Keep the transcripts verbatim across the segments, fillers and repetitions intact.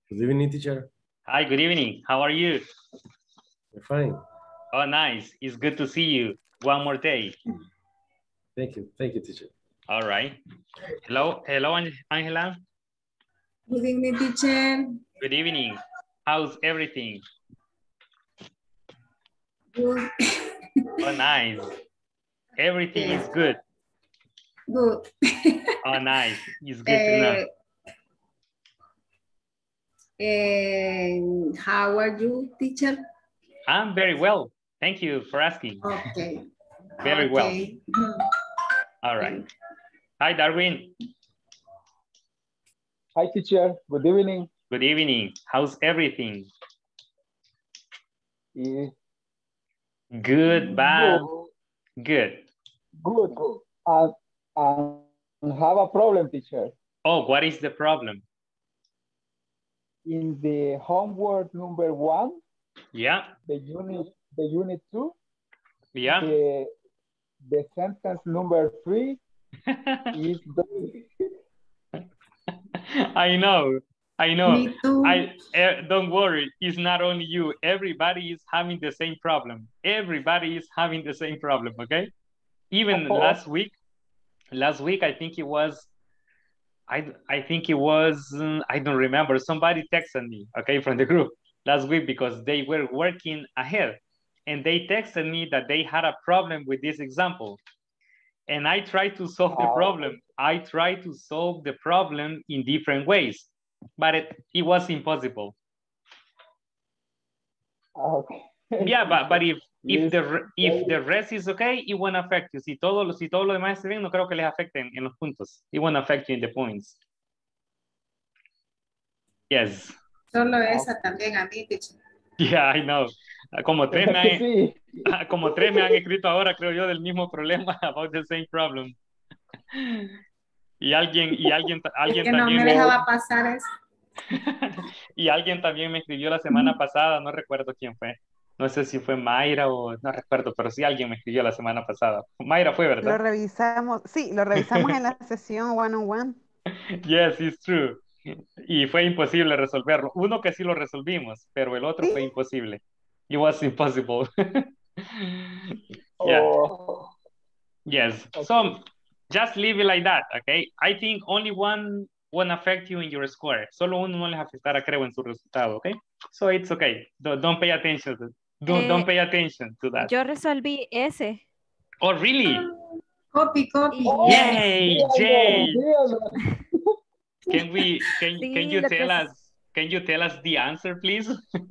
Good evening, teacher. Hi, good evening. How are you? I'm fine. Oh, nice. It's good to see you one more day. Thank you. Thank you, teacher. All right. Hello, hello, Angela. Good evening, teacher. Good evening. How's everything? Good. Oh, nice. Everything is good. Good. Oh, nice. It's good to know. And how are you, teacher? I'm very well. Thank you for asking. Okay. Very okay. well. All right. Hi, Darwin. Hi, teacher. Good evening. Good evening. How's everything? Yeah. Good, bad, Good. good. Good. Good. And, and have a problem, teacher. Oh, what is the problem? In the homework number one, Yeah. the unit, the unit two, Yeah. the, the sentence number three is the, I know, I know. Me too. I uh, don't worry. It's not only you. Everybody is having the same problem. Everybody is having the same problem. Okay. Even Oh. last week, last week I think it was. I I think it was. um, I don't remember. Somebody texted me. Okay, from the group last week because they were working ahead, and they texted me that they had a problem with this example. And I tried to solve the problem. I tried to solve the problem in different ways, but it, it was impossible. Okay. Yeah, but, but if if Yes. the re- if the rest is okay, it won't affect you. Si todo, lo- si todo lo demás está bien, no creo que les afecte en, en los puntos. It won't affect you in the points. Yes. Solo esa también a mí, teacher. Yeah, I know. Como tres me ¿Verdad que han, sí? como tres me han escrito ahora, creo yo, del mismo problema, about the same problem. Y alguien, y alguien, Es alguien que no también me me- dejaba pasar eso. Y alguien también me escribió la semana pasada, no recuerdo quién fue. No sé si fue Mayra o no recuerdo, pero sí alguien me escribió la semana pasada. Mayra fue, Lo ¿verdad? revisamos, sí, lo revisamos en la sesión one on one. Yes, it's true. Y fue imposible resolverlo. Uno que sí lo resolvimos, pero el otro Sí. fue imposible. It was impossible. Yeah. Oh, Yes. okay. So just leave it like that, okay? I think only one won't affect you in your score. Solo uno no les afectará, creo, en su resultado, okay? So it's okay. Don't, don't pay attention. To, don't, Eh, don't pay attention to that. Yo resolví ese. Oh, really? Copy, copy. Oh, Yay, díganlo, Jay. díganlo. Can we? Can Sí, can you lo que tell es- us? Can you tell us the answer, please?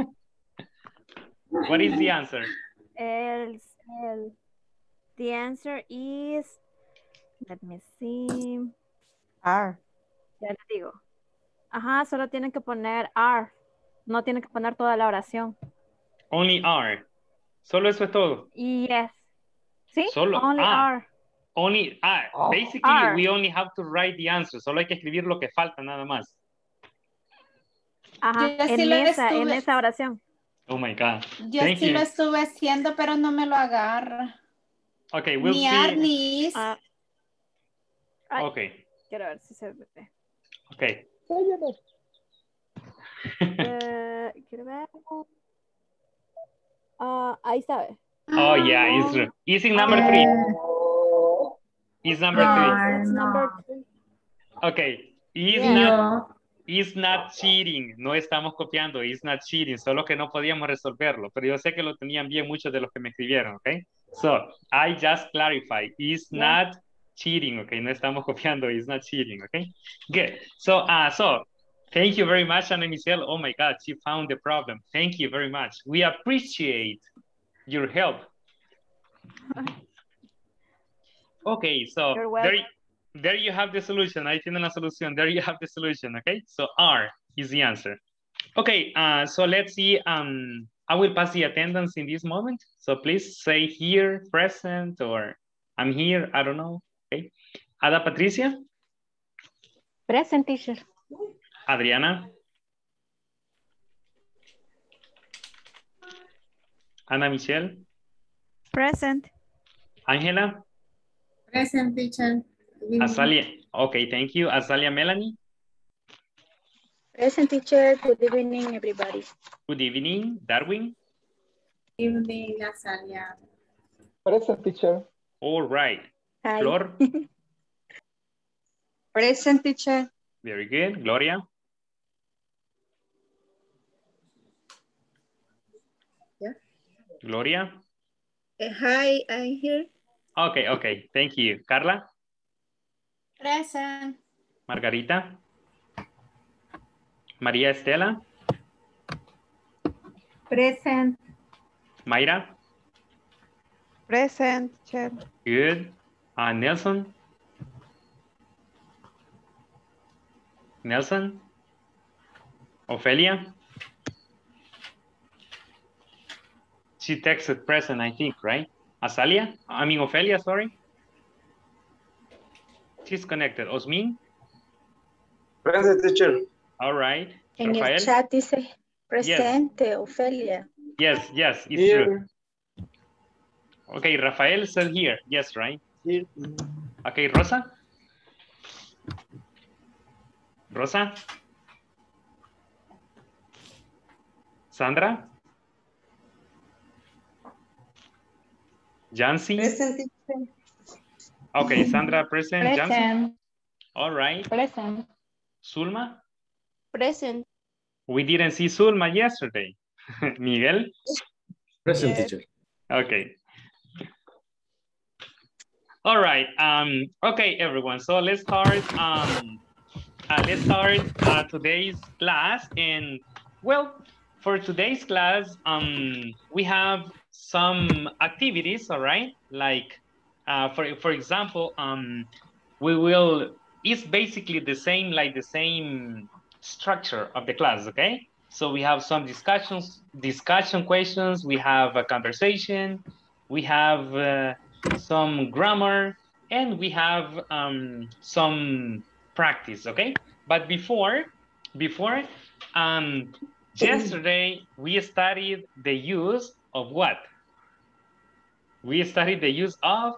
What is the answer? El, el, the answer is, let me see, R. ya les digo. Ajá, solo tienen que poner R. No tienen que poner toda la oración. Only R. Solo eso es todo. Yes. ¿Sí? Solo Only ah. R. Only ah. Oh. Basically, R. we only have to write the answer. Solo hay que escribir lo que falta nada más. Ajá, Yo sí en lo esa, en estuve- esa oración. Oh my God. Yo Thank sí you. lo estuve haciendo, pero no me lo agarra. Okay, we'll Ni see. ar ni is. Ah, ay, Okay, quiero ver si se ve. okay. Eh, quiero ver. Ah, ahí está. ve. Oh yeah, it's true. It's in number three. Oh, It's number Yes, three. it's number three. Okay. It's Yeah. not. It's not cheating. No estamos copiando. It's not cheating. Solo que no podíamos resolverlo. Pero yo sé que lo tenían bien muchos de los que me escribieron. Okay. So I just clarify. It's Yeah. not cheating. Okay. No estamos copiando. It's not cheating. Okay. Good. So uh so. Thank you very much, Ana Michelle. Oh my God, she found the problem. Thank you very much. We appreciate your help. Okay, so You're welcome. there, there you have the solution. Ahí tienen la solución. There you have the solution. Okay, so R is the answer. Okay, uh, so let's see. Um, I will pass the attendance in this moment. So please say here, present, or I'm here. I don't know. Okay, Ada Patricia, Present, teacher. Adriana, Ana Michelle, Present. Angela, Present, teacher. Azalia. Okay, thank you. Azalia Melanie, Present teacher. Good evening, everybody. Good evening, Darwin. Evening, Azalia. Present teacher. All right. Hi. Flor. Present teacher. Very good. Gloria. Yeah. Gloria. Uh, hi, I'm here. Okay, okay. Thank you. Carla. Present. Margarita. María Estela. Present. Mayra. Present, teacher. Good. Uh, Nelson. Nelson. Ophelia. She texted present, I think, right? Azalia? I mean, Ophelia, sorry. She's connected. Osmin? Present, teacher. All right. En el Rafael? chat dice presente, Ofelia. Yes, yes, it's Here. true. Okay, Rafael said here. Yes, right? Here. Okay, Rosa? Rosa? Sandra? Jancy? Present. Okay, Sandra present. Jancy? Present. All right. Present. Sulma? Present. We didn't see Sulma yesterday. Miguel? Present, Yes. teacher. Okay. All right. Um, okay, everyone. So let's start. Um, uh, let's start uh, today's class. And well, for today's class, um, we have some activities. All right. Like, uh, for for example, um, we will. It's basically the same, like the same structure of the class. Okay. So we have some discussions, discussion questions. We have a conversation. We have uh, some grammar, and we have um, some practice. Okay. But before, before, um, yesterday we studied the use of what? We studied the use of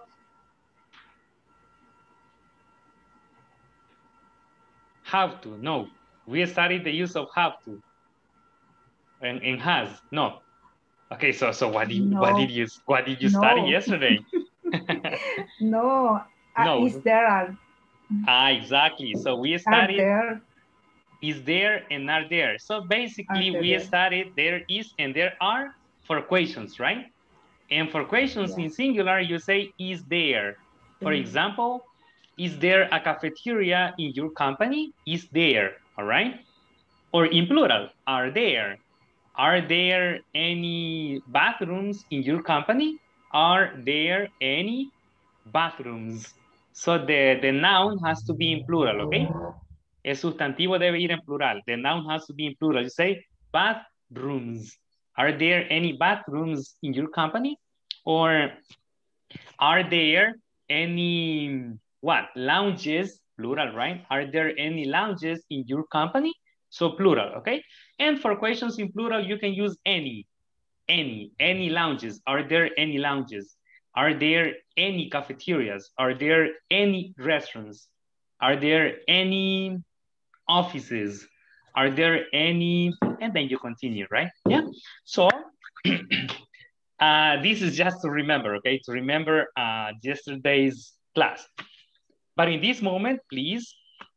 have to. No, we studied the use of have to. And, and has no. Okay, so so what did you, what did you what did you study No. yesterday? No, uh, No. is there are, Ah, exactly. So we are studied there? is there and are there. So basically, Are we there. studied there is and there are for questions, right? And for questions Yeah. in singular, you say is there. For Mm. example, is there a cafeteria in your company? Is there, all right? Or in plural, are there? Are there any bathrooms in your company? Are there any bathrooms? So the, the noun has to be in plural, okay? El sustantivo debe ir en plural. The noun has to be in plural. You say bathrooms. Are there any bathrooms in your company? Or are there any, what, lounges, plural, right? Are there any lounges in your company? So plural, okay? And for questions in plural, you can use any, any, any lounges. Are there any lounges? Are there any cafeterias? Are there any restaurants? Are there any offices? Are there any, and then you continue, right? Yeah. So uh, this is just to remember, okay? To remember uh, yesterday's class. But in this moment, please,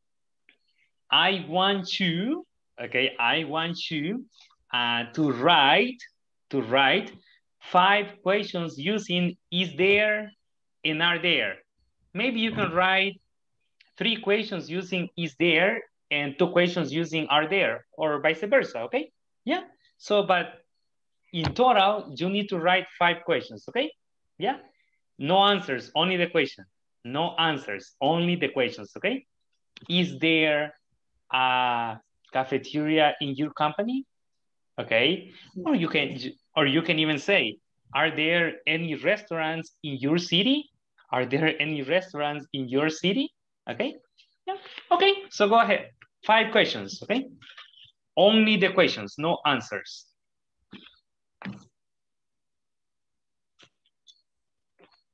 I want you, okay, I want you uh, to write, to write five questions using is there and are there. Maybe you can write three questions using is there and two questions using are there, or vice versa, okay? Yeah, so, but in total, you need to write five questions, okay? Yeah, no answers, only the question. No answers, only the questions, okay? Is there a cafeteria in your company? Okay, or you can, or you can even say, are there any restaurants in your city? Are there any restaurants in your city? Okay, yeah, okay, so go ahead. Five questions, okay? Only the questions, no answers.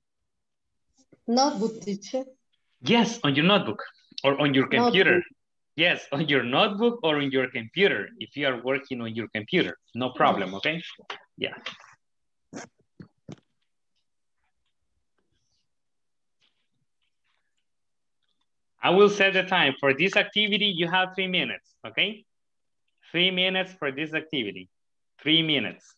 Notebook, teacher. Yes, on your notebook or on your computer. Notebook. Yes, on your notebook or in your computer, if you are working on your computer, no problem, okay? Yeah. I will set the time. For this activity, you have three minutes, okay? Three minutes for this activity. Three minutes.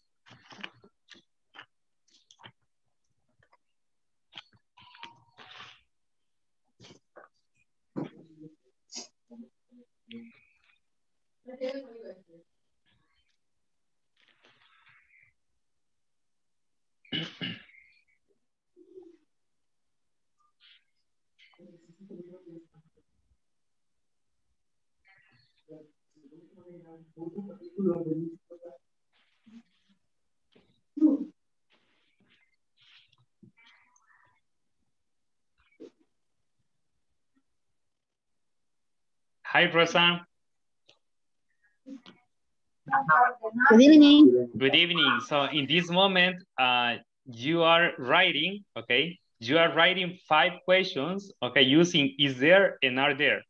Hi, Rosa. Good evening. Good evening. So in this moment, uh, you are writing, okay? You are writing five questions, okay, using is there and are there.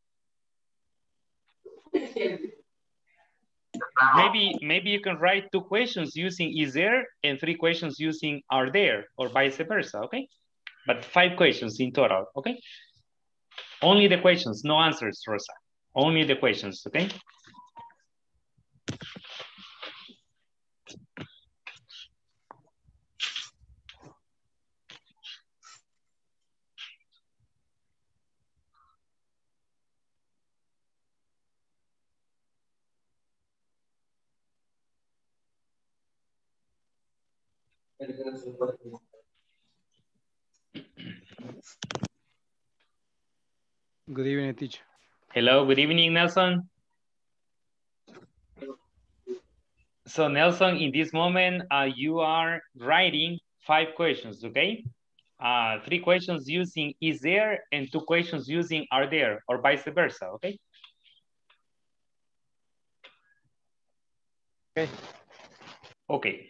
Maybe, maybe you can write two questions using is there and three questions using are there or vice versa, okay? But five questions in total, okay? Only the questions, no answers, Rosa. Only the questions, okay? Good evening, teacher. Hello, good evening, Nelson. So Nelson, in this moment, uh, you are writing five questions, okay? Uh, three questions using is there and two questions using are there or vice versa, okay? Okay. Okay.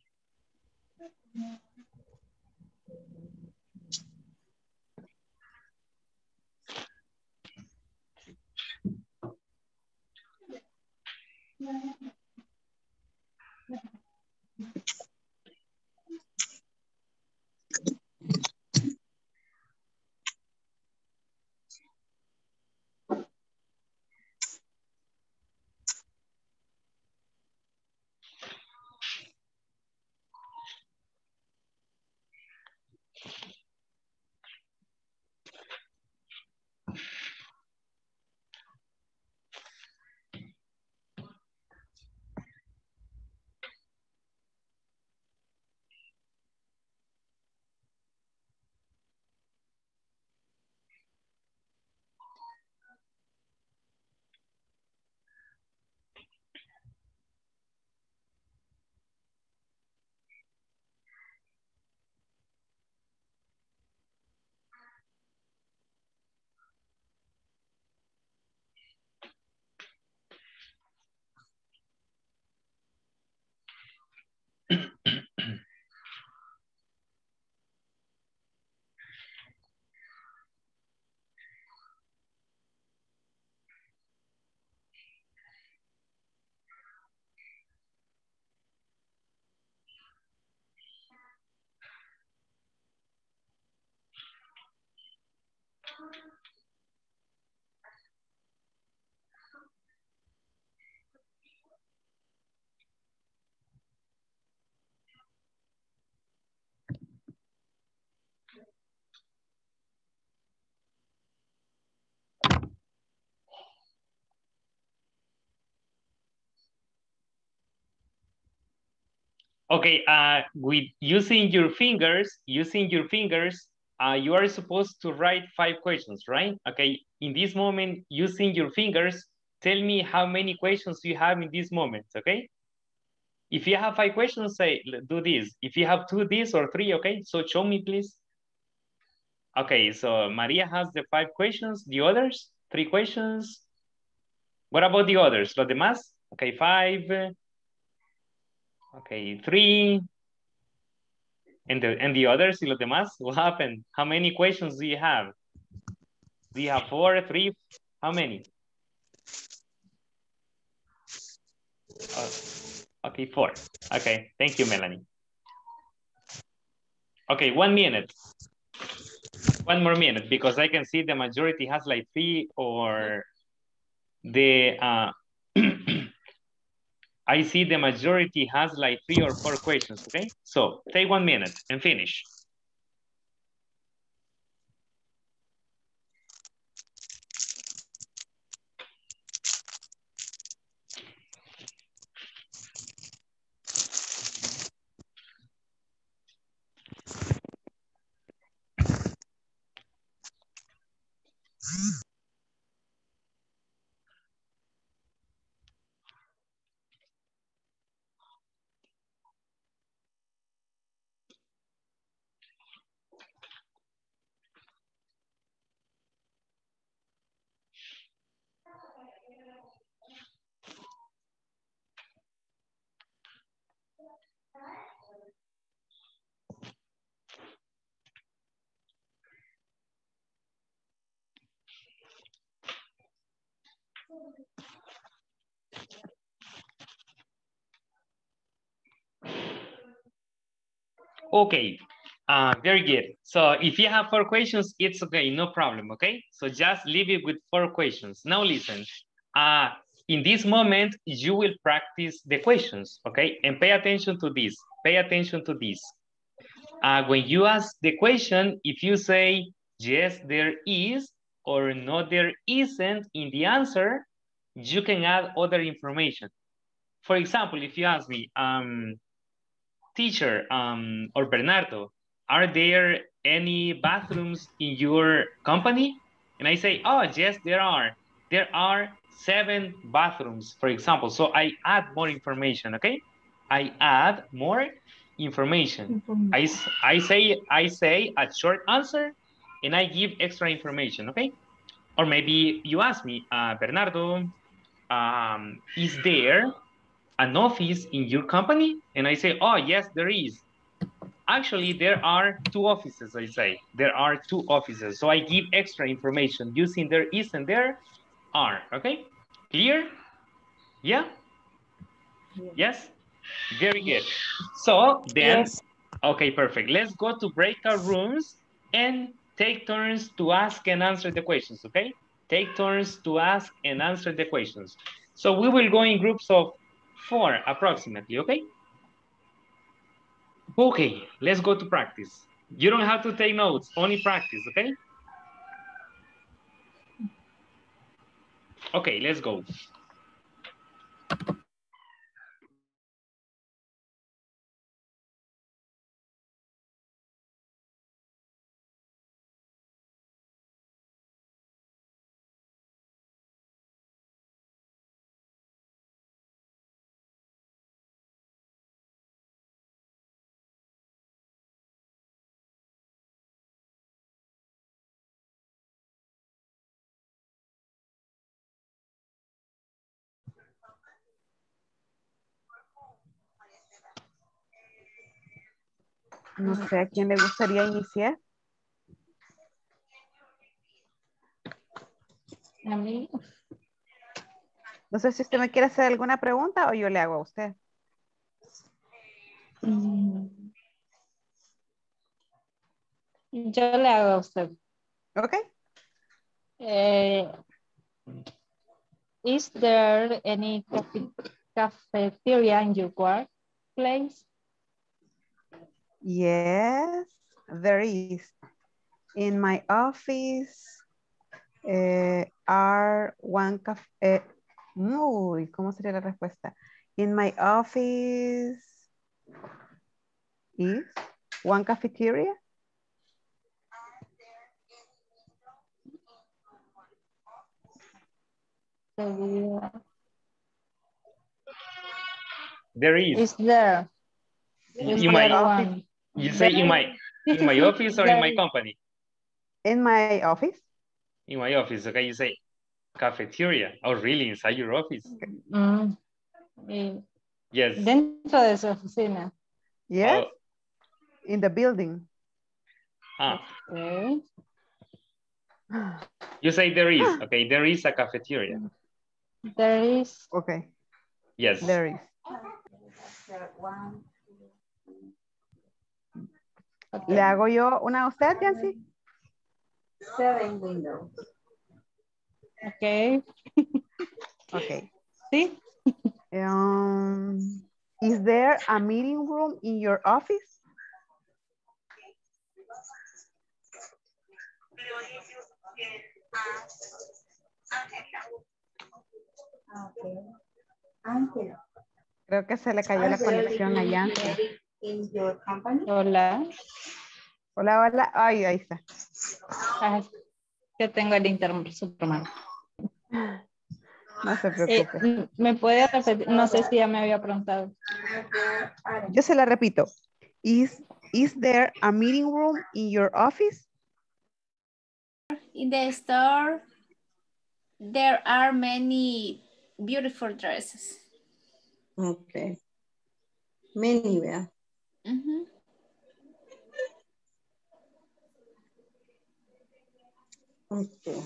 Okay, uh, with using your fingers, using your fingers, uh, you are supposed to write five questions, right? Okay, in this moment, using your fingers, tell me how many questions you have in this moment, okay? If you have five questions, say, do this. If you have two, this or three, okay? So show me, please. Okay, so Maria has the five questions. The others, three questions. What about the others? Los demás? Okay, five. Okay, three. And the, and the others, y los demás, what happened? How many questions do you have? Do you have four, three? How many? Oh, okay, four. Okay, thank you, Melanie. Okay, one minute. One more minute, because I can see the majority has like three or the, uh, I see the majority has like three or four questions, okay? So take one minute and finish. Okay, uh, very good. So if you have four questions, it's okay, no problem, okay? So just leave it with four questions. Now listen, uh, in this moment, you will practice the questions, okay? And pay attention to this, pay attention to this. Uh, when you ask the question, if you say, yes, there is, or no, there isn't in the answer, you can add other information. For example, if you ask me, um, teacher, um, or Bernardo, are there any bathrooms in your company? And I say, oh, yes, there are. There are seven bathrooms, for example. So I add more information, okay? I add more information. I, I, say, I say a short answer and I give extra information, okay? Or maybe you ask me, uh, Bernardo, um, is there an office in your company? And I say, oh, yes, there is. Actually, there are two offices, I say. There are two offices. So I give extra information using there is and there are, okay? Clear? Yeah? Yes? Very good. So then, yes. Okay, perfect. Let's go to breakout rooms and take turns to ask and answer the questions, okay? Take turns to ask and answer the questions. So we will go in groups of four approximately, okay? Okay, let's go to practice. You don't have to take notes, only practice, okay? Okay, let's go. No sé, ¿a quién le gustaría iniciar? A mí. No sé si usted me quiere hacer alguna pregunta o yo le hago a usted. Mm. Yo le hago a usted. Ok. Eh, is there any cafe cafeteria in your workplace? Yes, there is. In my office uh, are one caf uh, muy, ¿cómo sería la respuesta? In my office is one cafeteria. There is. Is there? Is in there my one? You say in my in my office or in my company? In my office. In my office, okay, you say cafeteria. Oh, really? Inside your office? Mm. Yes. Dentro de su oficina. Yes. Oh. In the building. Ah. Okay. You say there is. Okay, there is a cafeteria. There is. Okay. Yes. There is. Okay. ¿Le hago yo una a usted, Yancy? Seven windows. Okay. Okay. Sí. Um, is there a meeting room in your office? Okay. Ángel. Creo que se le cayó la Are there conexión a any Yancy. meeting in your company? Hola. Hola, hola. Ay, ahí está. Ah, que tengo el internet super mal. No se Eh, preocupe. ¿Me puede repetir? No sé si ya me había preguntado. Yo se la repito. Is, is there a meeting room in your office? In the store, there are many beautiful dresses. Okay. Many, vea. Mhm. Okay.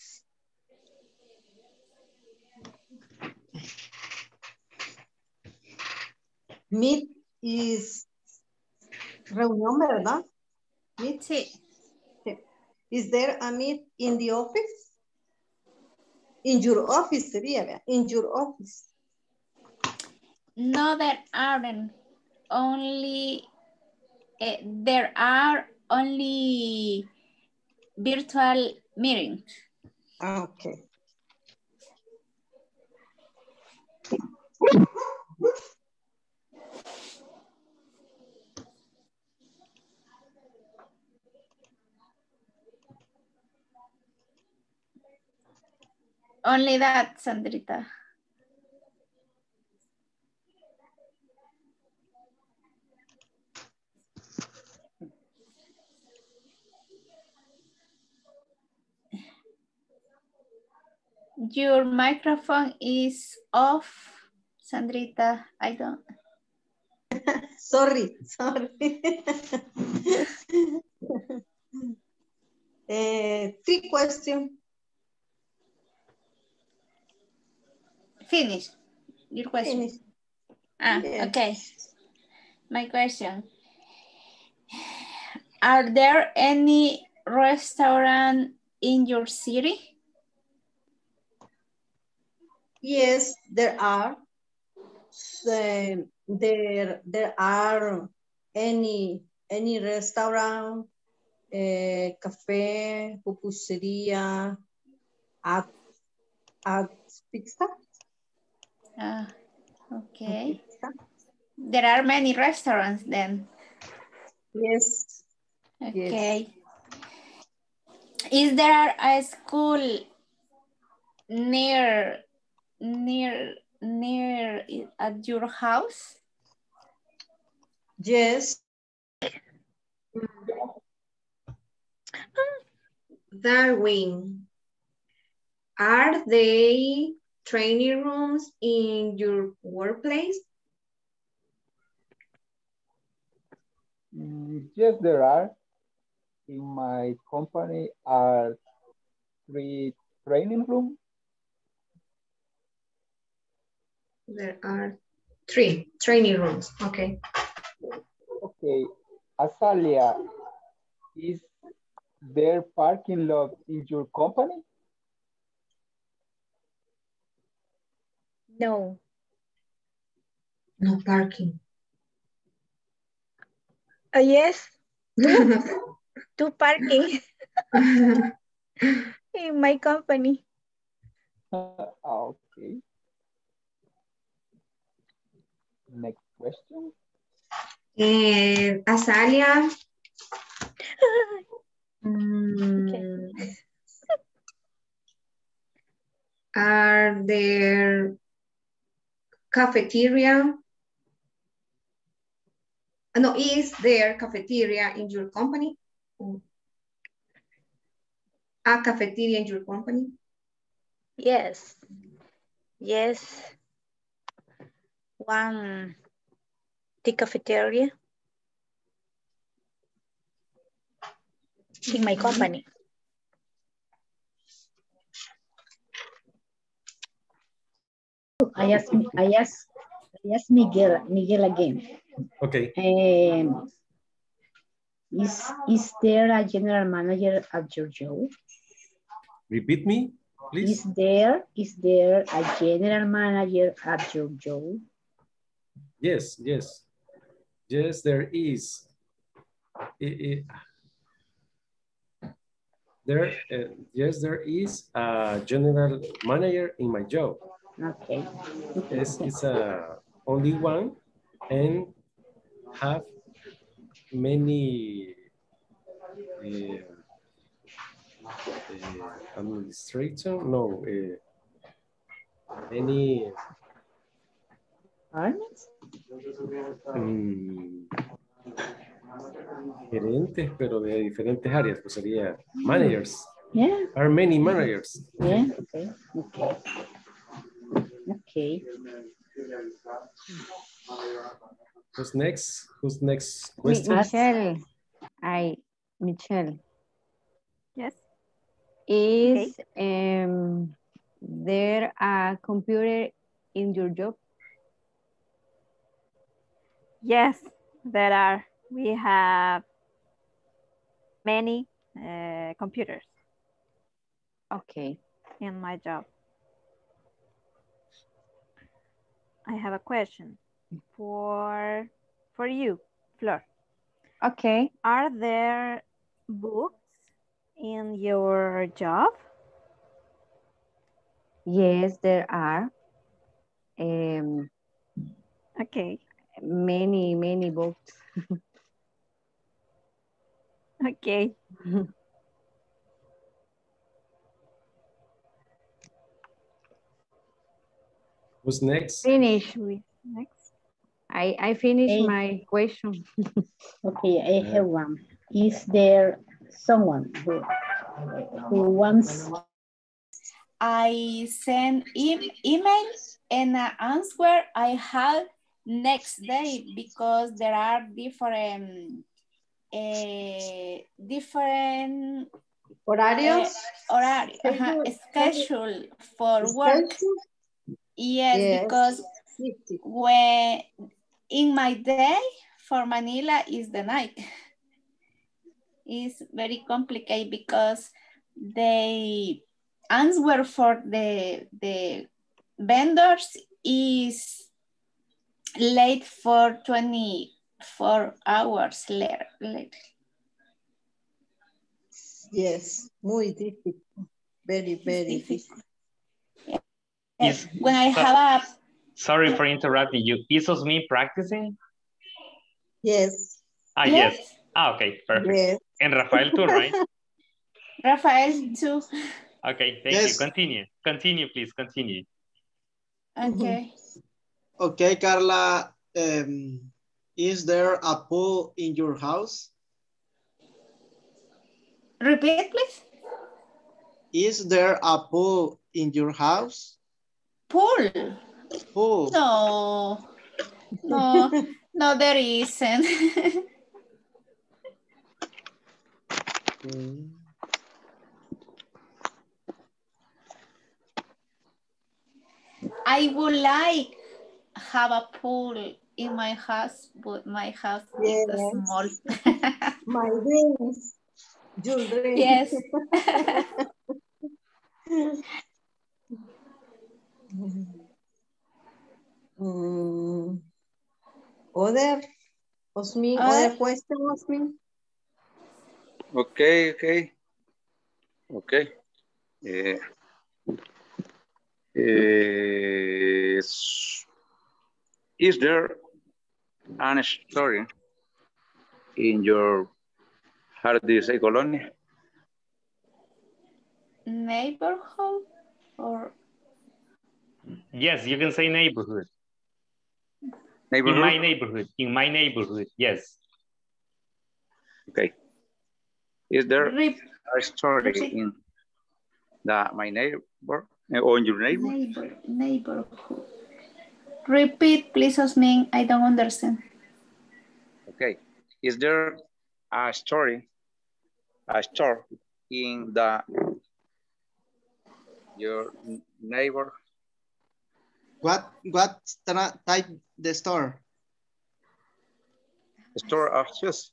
Meet is reunión, ¿verdad? Meet. Sí. Is there a meet in the office? In your office sería, ¿verdad? In your office. No, there aren't. Only, eh, there are only virtual meetings. Ah, okay. Only that, Sandrita. Your microphone is off, Sandrita. I don't. Sorry, sorry. uh, three questions. Finish your question. Finish. Ah, Yes. okay. My question. Are there any restaurant in your city? Yes, there are. So, there, there are any, any restaurant, uh, cafe, pupusería, at, at pizza. Ah, okay. There are many restaurants then. Yes. Okay. Yes. Is there a school near, near, near at your house? Yes. Darwin, are they training rooms in your workplace? Mm, yes, there are. In my company are three training rooms. There are three training rooms. Okay. Okay. Azalia, is there parking lot in your company? No. No parking. Uh, yes. Two, two parking in my company. Okay. Next question. And Azalia. mm, are there cafeteria? No, is there cafeteria in your company? A cafeteria in your company? Yes. Yes. One, the cafeteria in my company. you. I ask, I ask, I ask Miguel, Miguel again. Okay. Um, is, is there a general manager at your job? Repeat me, please. Is there, is there a general manager at your job? Yes, yes. Yes, there is. It, it, there, uh, yes, there is a general manager in my job. Okay. It's, it's a only one and have many uh, uh, administrator, no, uh, many mm, gerentes, pero de diferentes áreas, pues sería managers. Yeah. Are many managers. Yeah, okay, okay. Okay. Who's next? Who's next Mi- question? Michelle, I, Michelle, Yes. is um, there a computer in your job? Yes, there are. We have many uh, computers. Okay. In my job. I have a question for for you, Flor. Okay. Are there books in your job? Yes, there are. Um, okay. Many, many books. Okay. Who's next? Finish. Next. I, I finished Hey. my question. Okay, I have one. Is there someone who, who wants? I send e email and an answer I have next day because there are different uh, different Horarios? uh, horari- uh-huh, schedule for work. Yes, Yes. because when in my day for Manila is the night. It's very complicated because they answer for the the vendors is late for twenty-four hours later. late. Yes, muy difficult. Very, very difficult. Is, When I so- have a sorry for interrupting you. Is Osmin practicing? Yes. Ah, Yes. yes. Ah, okay, perfect. Yes. And Rafael too, right? Rafael too. Okay, thank Yes. you. Continue. Continue, please. Continue. Okay. Okay, Carla, um, is there a pool in your house? Repeat, please. Is there a pool in your house? Pool? Pool. No. No, no, there isn't. Mm. I would like have a pool in my house, but my house Yes. is small. My dreams. Your dreams. Yes. mm. Other, Osmin, Other? other question, Osmin? Okay, okay. Okay. Eh, eh, is, is there an story in your, how do you say, colonia? Neighborhood or Yes, you can say neighborhood. Neighborhood? In my neighborhood. In my neighborhood. Yes. Okay. Is there Rep a story repeat. in the, my neighbor eh, or in your neighbor? Neighbor, neighborhood. Repeat, please, Osmin. I don't understand. Okay. Is there a story, a store in the your neighbor? What what type the store? Store of shoes.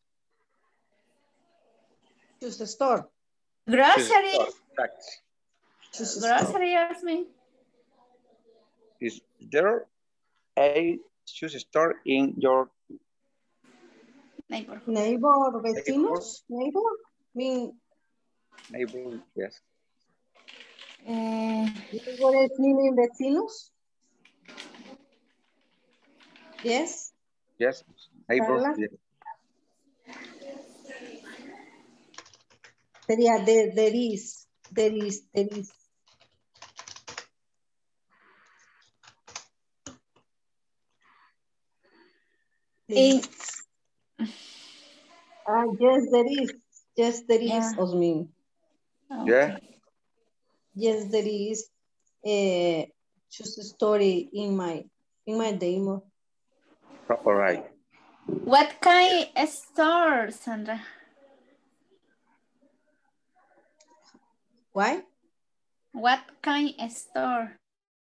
Shoes store. Grocery. Shoes Grocery, Yasmin. Is there a shoe store in your neighbor? Neighbor, vecinos, neighbor. Mean neighbor? Yes. Eh, neighbor meaning vecinos. Yes. Yes. Neighbor. Carla? Yes. Sería there, there is, there is, there is. In, uh, yes, there is. Yes, there is, Yeah. Osmin. okay. Yeah. Yes, there is a just a story in my in my demo. All right. What kind of store, Sandra? Why? What kind of store?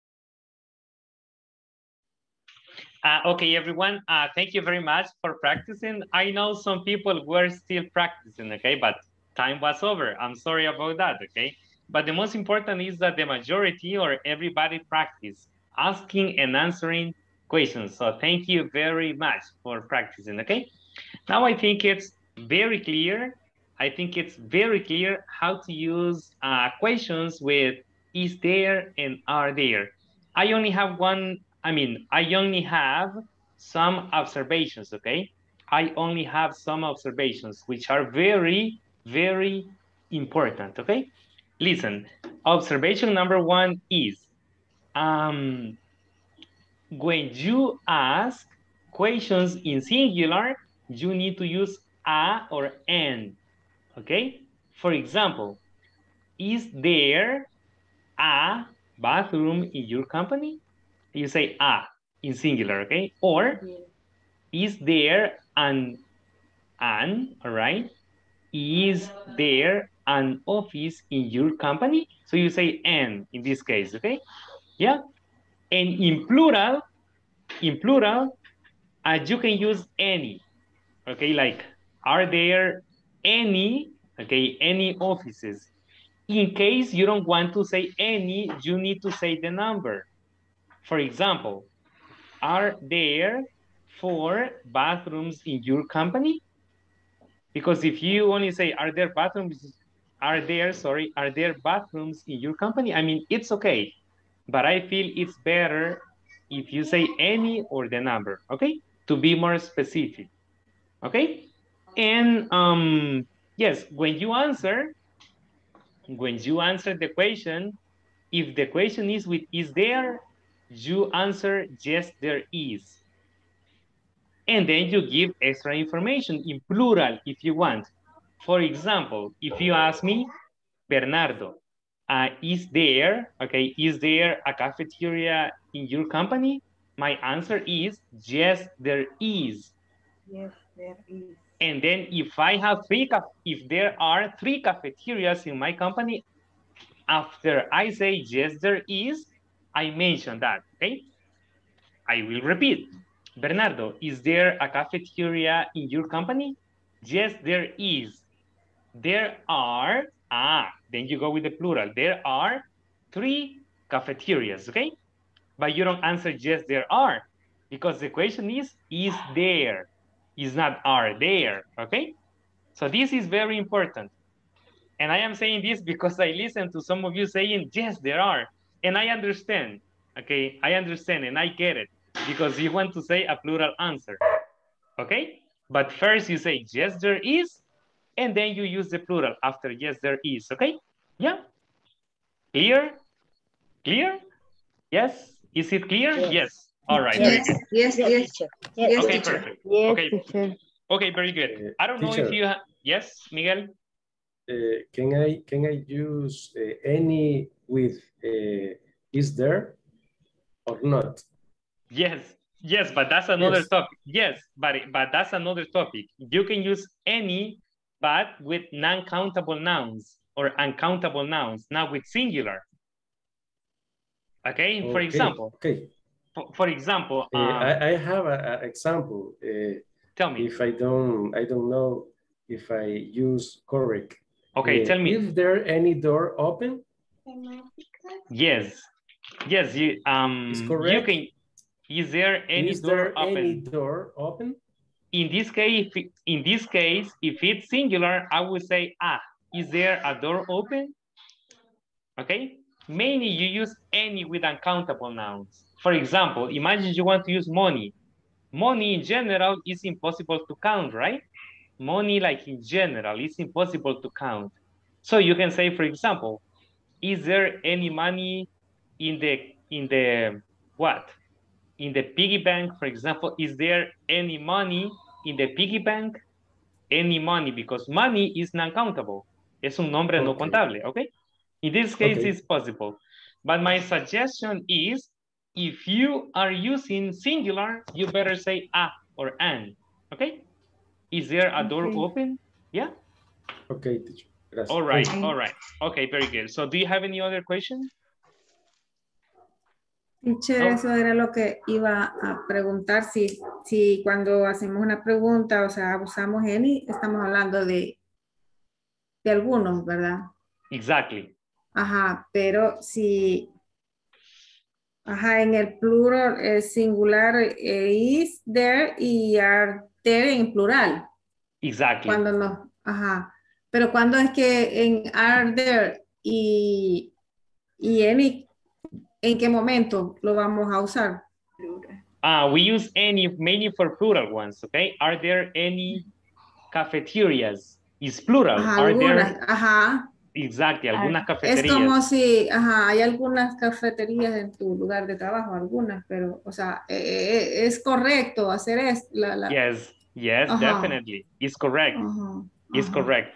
Uh, okay, everyone, uh, thank you very much for practicing. I know some people were still practicing, okay, but time was over. I'm sorry about that, okay? But the most important is that the majority or everybody practice asking and answering questions. So thank you very much for practicing, okay? Now I think it's very clear. I think it's very clear how to use uh, questions with is there and are there. I only have one, I mean, I only have some observations, okay? I only have some observations, which are very, very important, okay? Listen, observation number one is, um, when you ask questions in singular, you need to use a or an, okay? For example, is there a bathroom in your company? You say a in singular, okay? Or is there an, an, all right? Is there an office in your company? So you say an in this case, okay? Yeah. And in plural, in plural, uh, you can use any, okay? Like, are there any, okay, any offices? In case you don't want to say any, you need to say the number. For example, are there four bathrooms in your company? Because if you only say, are there bathrooms, are there, sorry, are there bathrooms in your company? I mean, it's okay, but I feel it's better if you say any or the number, okay? To be more specific, okay? And um, yes, when you answer, when you answer the question, if the question is with is there, you answer yes, there is. And then you give extra information in plural if you want. For example, if you ask me, Bernardo, uh, is there, okay, is there a cafeteria in your company? My answer is yes, there is. Yes, there is. And then if I have three, if there are three cafeterias in my company, after I say yes, there is, I mention that, okay? I will repeat. Bernardo, is there a cafeteria in your company? Yes, there is. There are, ah, then you go with the plural. There are three cafeterias, okay? But you don't answer yes, there are, because the question is, is there? Is not are there, okay? So this is very important. And I am saying this because I listen to some of you saying, yes, there are. And I understand, okay? I understand and I get it because you want to say a plural answer, okay? But first you say, yes, there is, and then you use the plural after yes, there is, okay? Yeah? Clear? Clear? Yes? Is it clear? Yes. yes. All right, Yes, very good. yes, yes. Yes, Okay, teacher. perfect. Yes, Okay. teacher. Okay, very good. I don't know Teacher. if you have, yes, Miguel? Uh, can I can I use uh, any with uh, is there or not? Yes, yes, but that's another Yes. topic. Yes, but but that's another topic. You can use any, but with non-countable nouns or uncountable nouns, not with singular. Okay, for Okay, example, okay. for, for example, Uh, um, I, I have an example. Uh, tell me. If I don't, I don't know if I use correct. Okay, Uh, tell me. Is there any door open? Yes. Yes, you um Is you correct? can. Is there any Is door there open? any door open? In this case, if it- in this case, if it's singular, I would say ah. Is there a door open? Okay. Mainly you use any with uncountable nouns. For example, imagine you want to use money. Money in general is impossible to count, right? Money, like in general, is impossible to count. So you can say, for example, is there any money in the in the what? In the piggy bank, for example, is there any money in the piggy bank? Any money, because money is non-countable. Es un nombre no Okay. contable, okay? In this case, Okay. it's possible. But my suggestion is, if you are using singular, you better say a or an, okay? Is there a door Okay. open? Yeah? Okay, teacher. Gracias. All right, Thank you. all right. Okay, very good. So do you have any other question? Teacher, No. eso era lo que iba a preguntar, si, si cuando hacemos una pregunta, o sea, usamos any, estamos hablando de, de algunos, ¿verdad? Exactly. Ajá, pero si, ajá, en el plural, el singular eh, is there y are there en plural. Exactly. Cuando no, ajá. Pero cuando es que en are there y, y any, ¿en qué momento lo vamos a usar? Uh, we use any mainly for plural ones, okay? Are there any cafeterias? Is plural. Ajá, Are algunas, there? ajá. Exactly, algunas Es cafeterías. como si, ajá, hay algunas cafeterías en tu lugar de trabajo, algunas, pero, o sea, eh, eh, es correcto hacer esto. La, la, Yes, yes, Ajá. definitely. It's correct. Ajá, It's ajá. correct.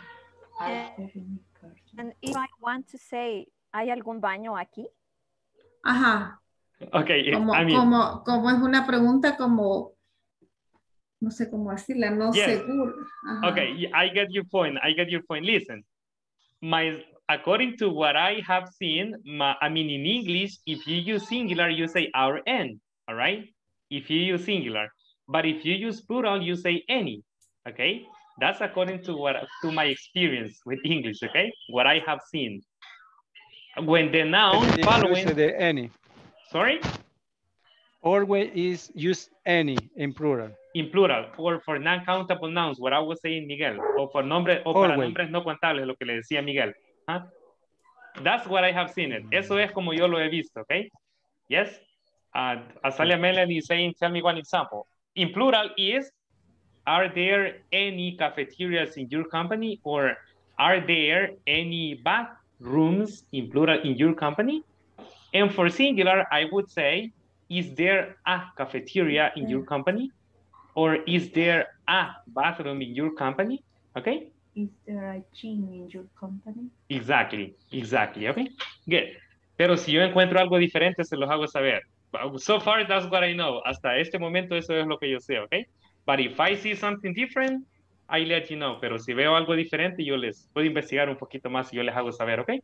And if I want to say, ¿hay algún baño aquí? Ajá. Okay, Como, I mean, como, como es una pregunta como, no sé cómo decirla, no Yes. seguro. Ajá. okay, y- I get your point. I get your point. Listen, my according to what I have seen, my, I mean, in English, if you use singular, you say our n, all right? If you use singular, but if you use plural, you say any, okay? That's according to what to my experience with English, okay? What I have seen. When the noun Use following, the any. sorry, Always is use any in plural. in plural, or for non-countable nouns, what I was saying, Miguel, o for nombre, o para Always. nombres no contables, lo que le decía Miguel. Huh? That's what I have seen it. Eso es como yo lo he visto, okay? Yes? Uh, Azalia Melanie is saying, tell me one example. In plural is, are there any cafeterias in your company, or are there any bathrooms in plural in your company? And for singular, I would say, is there a cafeteria in your company? Or is there a bathroom in your company? Okay? Is there a gym in your company? Exactly, exactly, okay? Good. Pero si yo encuentro algo diferente, se los hago saber. So far, that's what I know. Hasta este momento, eso es lo que yo sé, okay? But if I see something different, I let you know. Pero si veo algo diferente, yo les puedo investigar un poquito más y yo les hago saber, okay?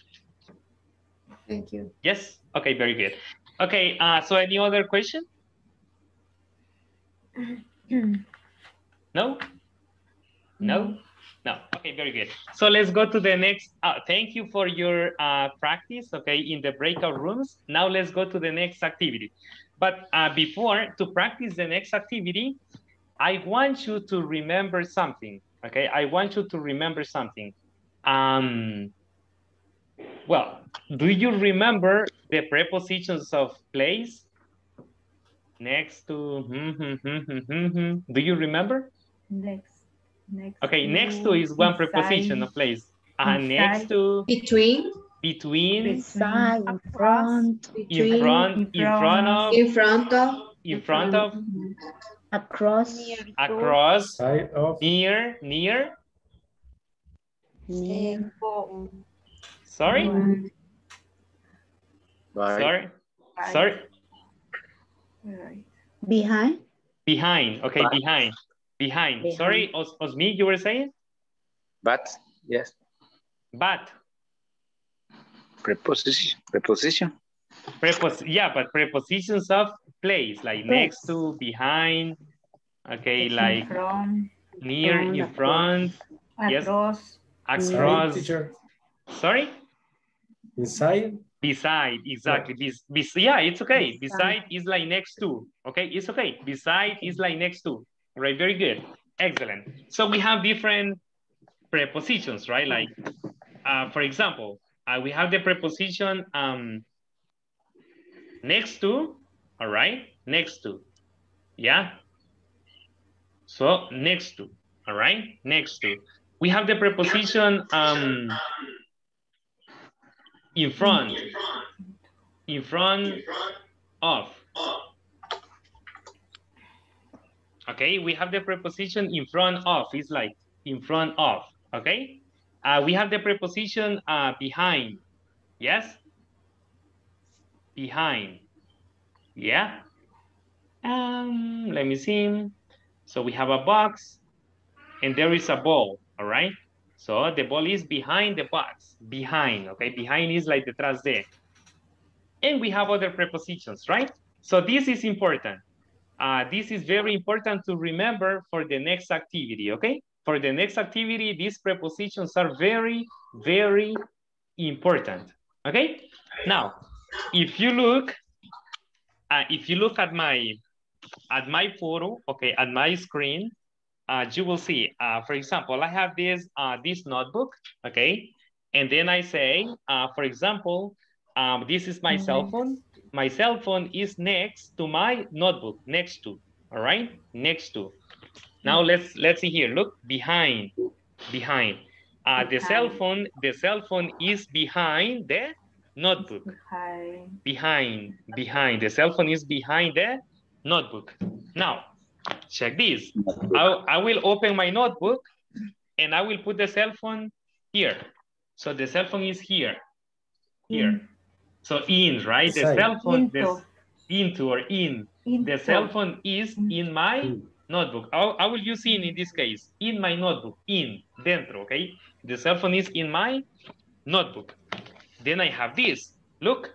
Thank you. Yes? Okay, very good. Okay, uh, so any other question? No? No? No. Okay, very good. So let's go to the next. Uh, thank you for your uh, practice, okay, in the breakout rooms. Now let's go to the next activity. But uh, before, to practice the next activity, I want you to remember something, okay? I want you to remember something. Um, well, do you remember the prepositions of place? Next to, hmm, hmm, hmm, hmm, hmm, hmm. Do you remember? Next. Next Okay, to, next to is one preposition inside, of place. Uh, inside, next to, Between, between, Beside, in front, in between, front, in front of, in front of, in front of, across, across, Side of. near, near, near, sorry, Bye. sorry, sorry, Right. behind, behind, okay, Back. behind, behind. Behind. Sorry, Os Osmi, you were saying? But, yes, But, preposition, preposition. Prepos yeah, but prepositions of place, like next to, behind, okay, like From, near, in front, yes, across, across, teacher. sorry? Inside? Beside, exactly. Bes bes yeah, it's okay. Beside is like next to, okay? It's okay. Beside is like next to, right? Very good. Excellent. So we have different prepositions, right? Like, uh, for example, uh, we have the preposition um, next to, all right? Next to, yeah? So next to, all right? Next to. We have the preposition um, in front, in front of. Okay, we have the preposition in front of. It's like in front of, okay? Uh, we have the preposition uh, behind, yes? Behind, yeah? Um, let me see. So we have a box and there is a ball, all right? So the ball is behind the box, behind, okay? Behind is like detrás de. And we have other prepositions, right? So this is important. Uh, this is very important to remember for the next activity, okay? For the next activity, these prepositions are very, very important, okay? Now, if you look, uh, if you look at my, at my photo, okay, at my screen, uh, you will see, uh, for example, I have this, uh, this notebook, okay? And then I say, uh, for example, um, this is my cell phone. My cell phone is next to my notebook, next to, all right? Next to. Now let's let's see here. Look, behind, behind. Uh, the cell phone, the cell phone is behind the notebook. behind, Behind, behind. The cell phone is behind the notebook. Now, check this. I, I will open my notebook and I will put the cell phone here. So the cell phone is here, here. So in, right? The Inside. cell phone, Into. this, into or in. Into. The cell phone is in my notebook. I, I will use in in this case. In my notebook, in, dentro, okay? The cell phone is in my notebook. Then I have this. Look.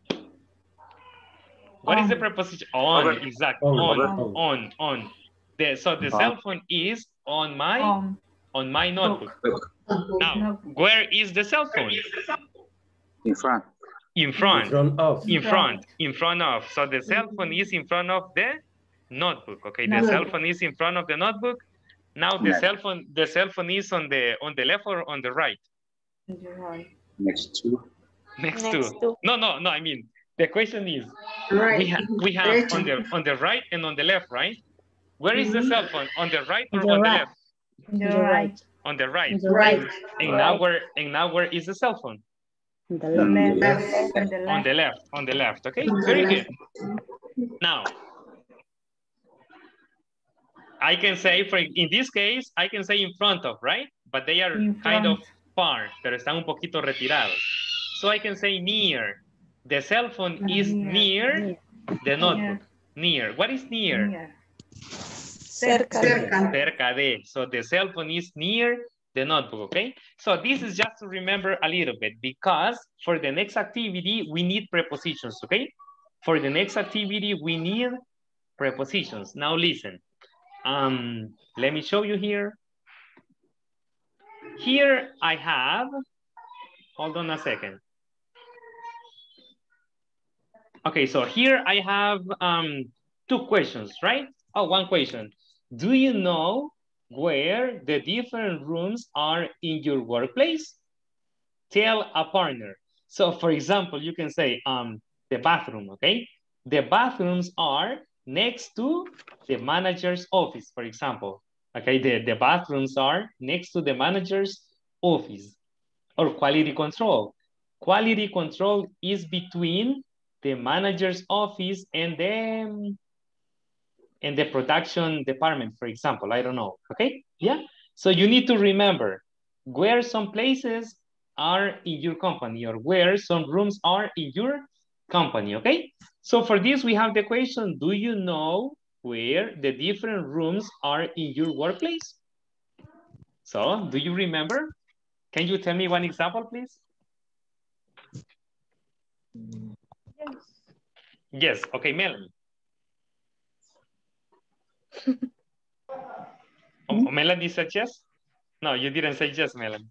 What on. is the preposition? On, Over. exactly. On, On, on. on, on. The, so the On. cell phone is on my, on, on my notebook. Now, Notebook. where is the cell phone? In front. In front. In front of. In front, in front of. So the cell phone is in front of the notebook. Okay, the Notebook. cell phone is in front of the notebook. Now the Next. cell phone, the cell phone is on the on the left or on the right? Right. Next to. Next, Next to. to. No, no, no. I mean, the question is, Right. we have we have on the on the right and on the left, right? Where is the cell phone? On the right or The on the right. left? The The right. On the right. The Right. And now where and now where is the cell phone? The The left. left. On the On left. the left, on the left. Okay, very good. Now, I can say, for in this case, I can say in front of, right? But they are In kind of front. far, pero están un poquito retirados. So I can say near. The cell phone is Near. near the notebook. Near. What is near? Near. Cerca. Cerca. Cerca de. So the cell phone is near the notebook, okay? So this is just to remember a little bit because for the next activity, we need prepositions, okay? For the next activity, we need prepositions. Now listen. Um, let me show you here. Here I have, hold on a second. Okay, so here I have um, two questions, right? Oh, one question. Do you know where the different rooms are in your workplace? Tell a partner. So for example, you can say um, the bathroom, okay? The bathrooms are next to the manager's office, for example. Okay, the, the bathrooms are next to the manager's office. Or quality control. Quality control is between the manager's office and the, and the production department, for example. I don't know, okay? Yeah, so you need to remember where some places are in your company or where some rooms are in your company, okay? So for this, we have the question, do you know where the different rooms are in your workplace? So, do you remember? Can you tell me one example, please? Yes. Okay, Melanie. oh, Melanie said yes? No, you didn't say yes, Melanie.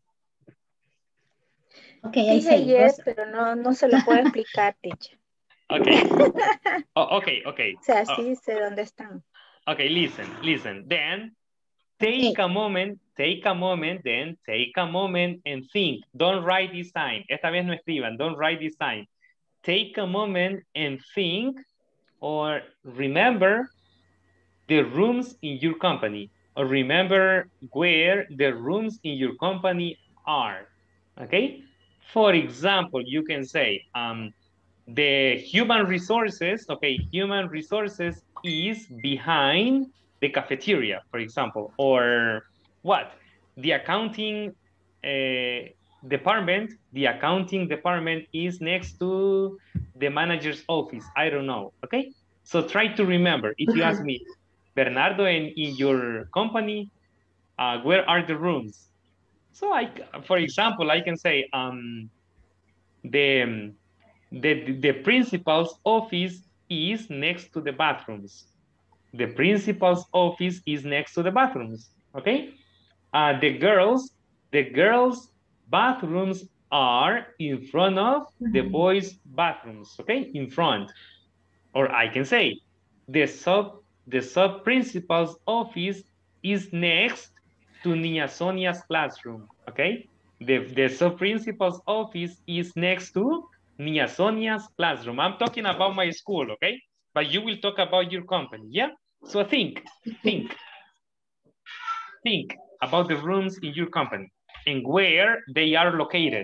Okay, I Dije say yes, Rosa. pero no, no se lo puedo explicar, teacher. Okay. Oh, okay, okay. O sea, Oh, sí sé dónde están. okay, listen, listen. Then take Okay. a moment, take a moment, then take a moment and think. Don't write this time. Esta vez no escriban. Don't write this time. Take a moment and think or remember the rooms in your company or remember where the rooms in your company are. Okay? For example, you can say, um, the human resources, okay, human resources is behind the cafeteria, for example, or what? The accounting uh, department, the accounting department is next to the manager's office. I don't know, okay? So try to remember, if you ask me, Bernardo, in, in your company, uh, where are the rooms? So I, for example, I can say, um, the, the, the principal's office is next to the bathrooms. The principal's office is next to the bathrooms, okay? Uh, the girls, the girls' bathrooms are in front of the boys' bathrooms, okay? In front. Or I can say, the sub, the sub-principal's office is next to Niña Sonia's classroom, okay? The, the sub-principal's office is next to Niña Sonia's classroom. I'm talking about my school, okay? But you will talk about your company, yeah? So think, think, think about the rooms in your company and where they are located.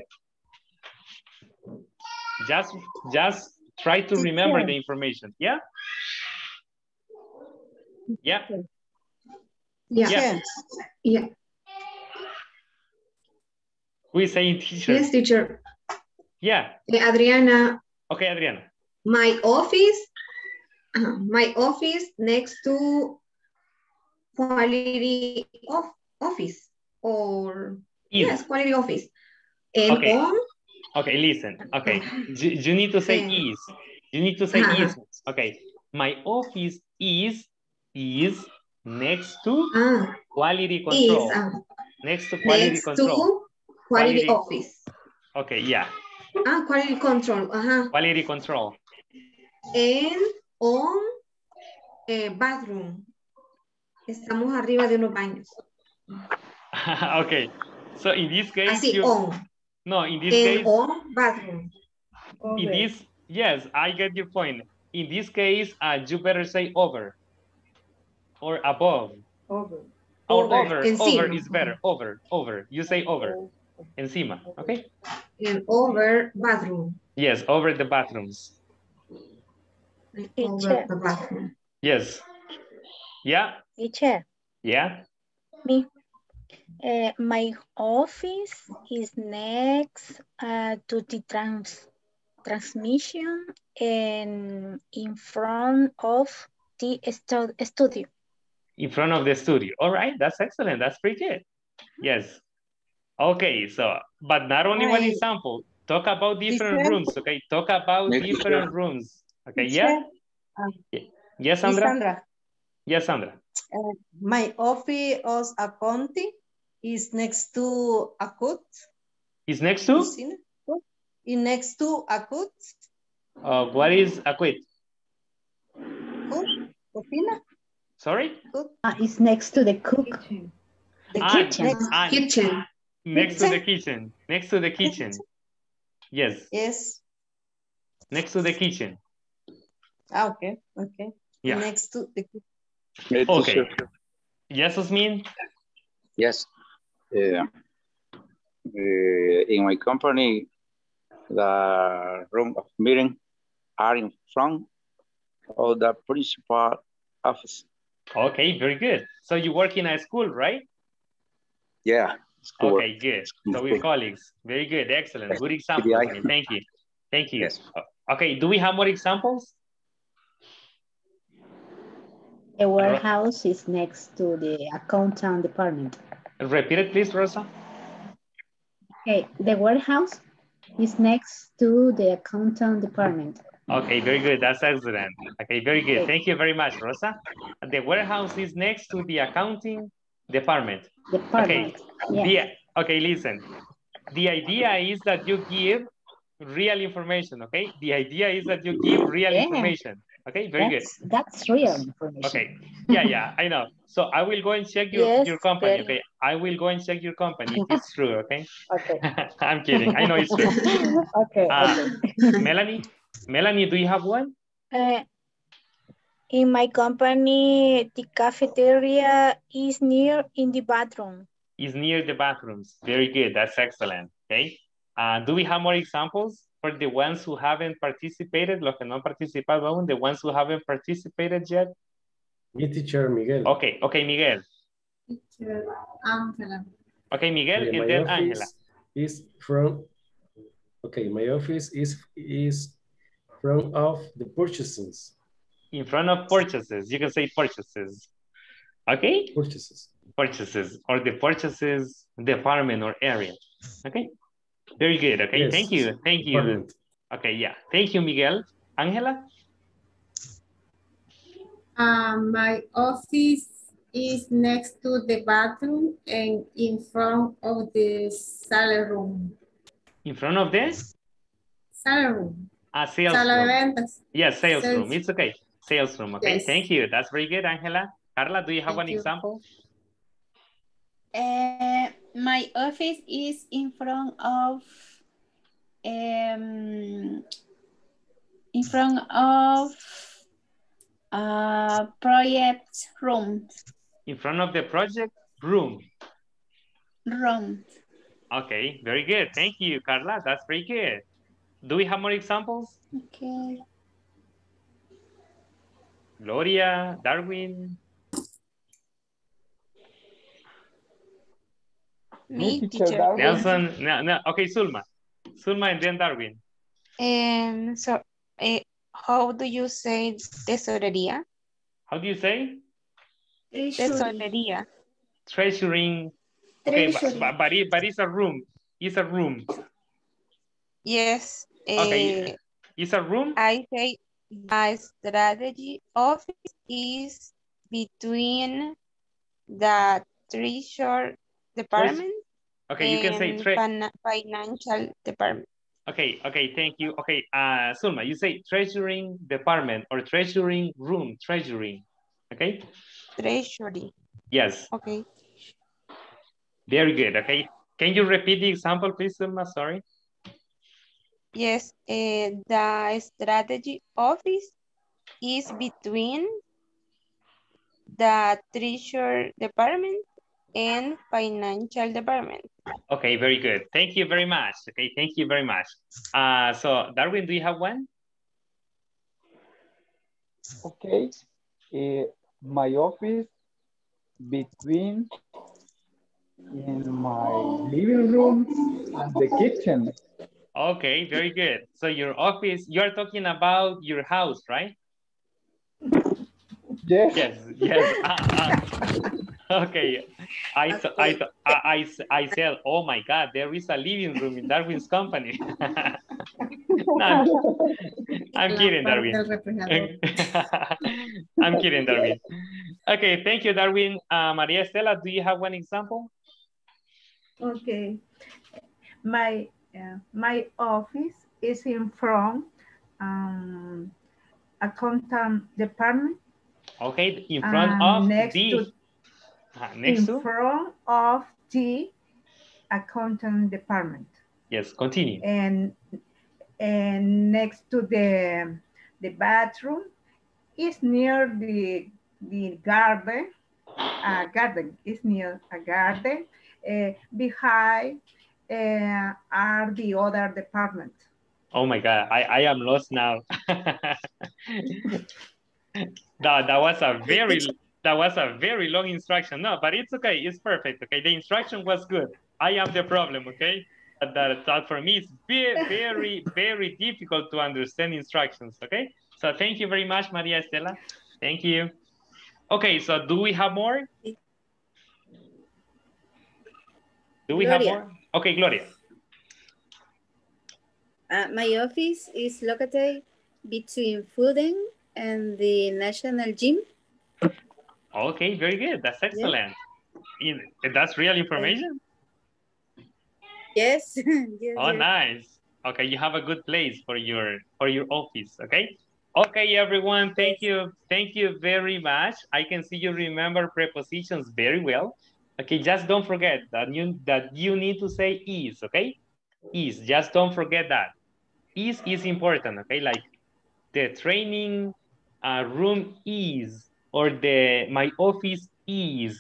Just, just try to remember the information, yeah? Yeah. Yeah. Yeah. Yeah. Who is saying teacher? Yes, teacher. Yeah. Eh, Adriana, Okay, Adriana. my office, uh, my office next to quality of office or Is. yes, quality office. And Okay. on, Okay, listen. Okay. You, you need to say and, is. You need to say uh-huh. is. Okay. My office is is next to Ah, quality control. is uh, Next to quality next control. to quality, Quality- office. Okay, yeah. Ah, quality control. Uh-huh. Quality control. And on eh, bathroom. Estamos arriba de unos baños. Okay. So in this case, Así, you on. no, in this And case, on bathroom. in this, yes, I get your point. In this case, uh, you better say over or above. Over. Or Over. over, Encima. over is better. Over, over. You say over. Encima, okay? And over bathroom. Yes, over the bathrooms. Over the bathroom. Yes. Yeah, Teacher, yeah. me. Uh, my office is next uh, to the trans transmission and in front of the stu studio. In front of the studio. All right, that's excellent. That's pretty good. Yes. Okay, so, but not only one I- example. Talk about different Teacher? rooms, okay? Talk about Next different teacher. rooms. Okay, Teacher? yeah? Uh, Yes, Miss Sandra? Sandra, Yes, Sandra. uh, my office of accounting is next to Acute. Is next to? Is next to Acute. Uh, what is a quit? Cook, cocina. Sorry? Uh, it's next to the cook. The Ah, kitchen. Next ah, kitchen. Next to the kitchen. Next to the kitchen. Yes. Yes. Next to the kitchen. Ah, okay. Okay. Yeah. Next to the kitchen. Hey, Okay. teacher. Yes, Osmin? Yes. Uh, uh, in my company, the room of meeting are in front of the principal office. Okay, very good. So you work in a school, right? Yeah. school. Okay, good. So we're colleagues. Very good. Excellent. Good example. Yeah. Osmin. Thank you. Thank you. Yes. Okay, do we have more examples? The warehouse is next to the accountant department. Repeat it, please, Rosa. Okay, the warehouse is next to the accountant department. Okay, very good. That's excellent. Okay, very good. Thank you very much, Rosa. The warehouse is next to the accounting department. Department. Okay. Yeah. The, okay, listen. The idea is that you give real information, okay? The idea is that you give real Yeah. information. Okay, very That's, good. that's real information. Okay, yeah, yeah, I know. So I will go and check your, Yes, your company, very. okay? I will go and check your company if it's true, okay? Okay. I'm kidding, I know it's true. Okay, Uh, okay. Melanie, Melanie, do you have one? Uh, in my company, the cafeteria is near in the bathroom. Is near the bathrooms. Very good, that's excellent, okay? Uh, do we have more examples for the ones who haven't participated? Los que no han participado aún, the ones who haven't participated yet? Mi teacher, Miguel. Okay, okay, Miguel. Teacher Angela. Okay, Miguel, Okay, and my then office Angela. is from, okay, my office is, is front of the purchases. In front of purchases, you can say purchases. Okay? Purchases. Purchases, or the purchases department or area. Okay? Very good, okay? Yes, Thank you, thank you. department. Okay, yeah. Thank you, Miguel. Angela? Uh, my office is next to the bathroom and in front of the salary room. In front of this? Salary room. A sales Sala de room. ventas. Yes, sales, Sales. room. It's okay. Sales room, okay? Yes. Thank you. That's very good, Angela. Carla, do you have Thank an you. example? Uh, my office is in front of um, in front of uh, project room. In front of the project room. Room. Okay, very good. Thank you, Carla. That's very good. Do we have more examples? Okay. Gloria, Darwin. Me, teacher Darwin. Nelson, no, no. Okay, Sulma. Sulma and then Darwin. Um, so, uh, how do you say tesorería? How do you say? Tesorería. Treasuring. Okay, Treasury. but, but, it, but it's a room. It's a room. Yes. Okay, uh, it's a room? I say my strategy office is between the treasury department Okay, you can say and tre fin- financial department. Okay, okay, thank you. Okay, uh, Sulma, you say treasuring department or treasuring room, treasuring, okay? Treasury. Yes. Okay. Very good, okay. Can you repeat the example, please, Sulma? Sorry. Yes, uh, the strategy office is between the treasury department and financial department. Okay, very good. Thank you very much. Okay, thank you very much. Uh, so, Darwin, do you have one? Okay. Uh, my office between in my living room and the kitchen. Okay, very good. So your office, you're talking about your house, right? Yes. Yes, yes. Uh, uh, okay. I, th I, th I, I, I said, oh my God, there is a living room in Darwin's company. No, I'm, I'm kidding, Darwin. I'm kidding, Darwin. Okay, thank you, Darwin. Uh, Maria Estela, do you have one example? Okay. My uh, my office is in front um, accountant department. Okay, in front and of next the to uh, next in to front of the accountant department. yes, continue. And and next to the the bathroom is near the the garden. Uh, garden is near a garden. Uh, behind uh, are the other department. Oh my God, I, I am lost now. that that was a very that was a very long instruction. No, but it's okay, it's perfect. Okay, the instruction was good. I am the problem, okay? That, that for me is very, very, very difficult to understand instructions, okay? So thank you very much, Maria Estela. Thank you. Okay, so do we have more? Do we Gloria. have more? Okay, Gloria. Uh, my office is located between fooding and the national gym. Okay, very good. That's excellent. Yeah. That's real information? Yes. Yes, Oh, yes. nice. Okay, you have a good place for your for your office, okay? Okay, everyone, thank you. Thank you very much. I can see you remember prepositions very well. Okay, just don't forget that you that you need to say is, okay? Is, just don't forget that. Is is important, okay? Like the training uh, room is, or the my office is,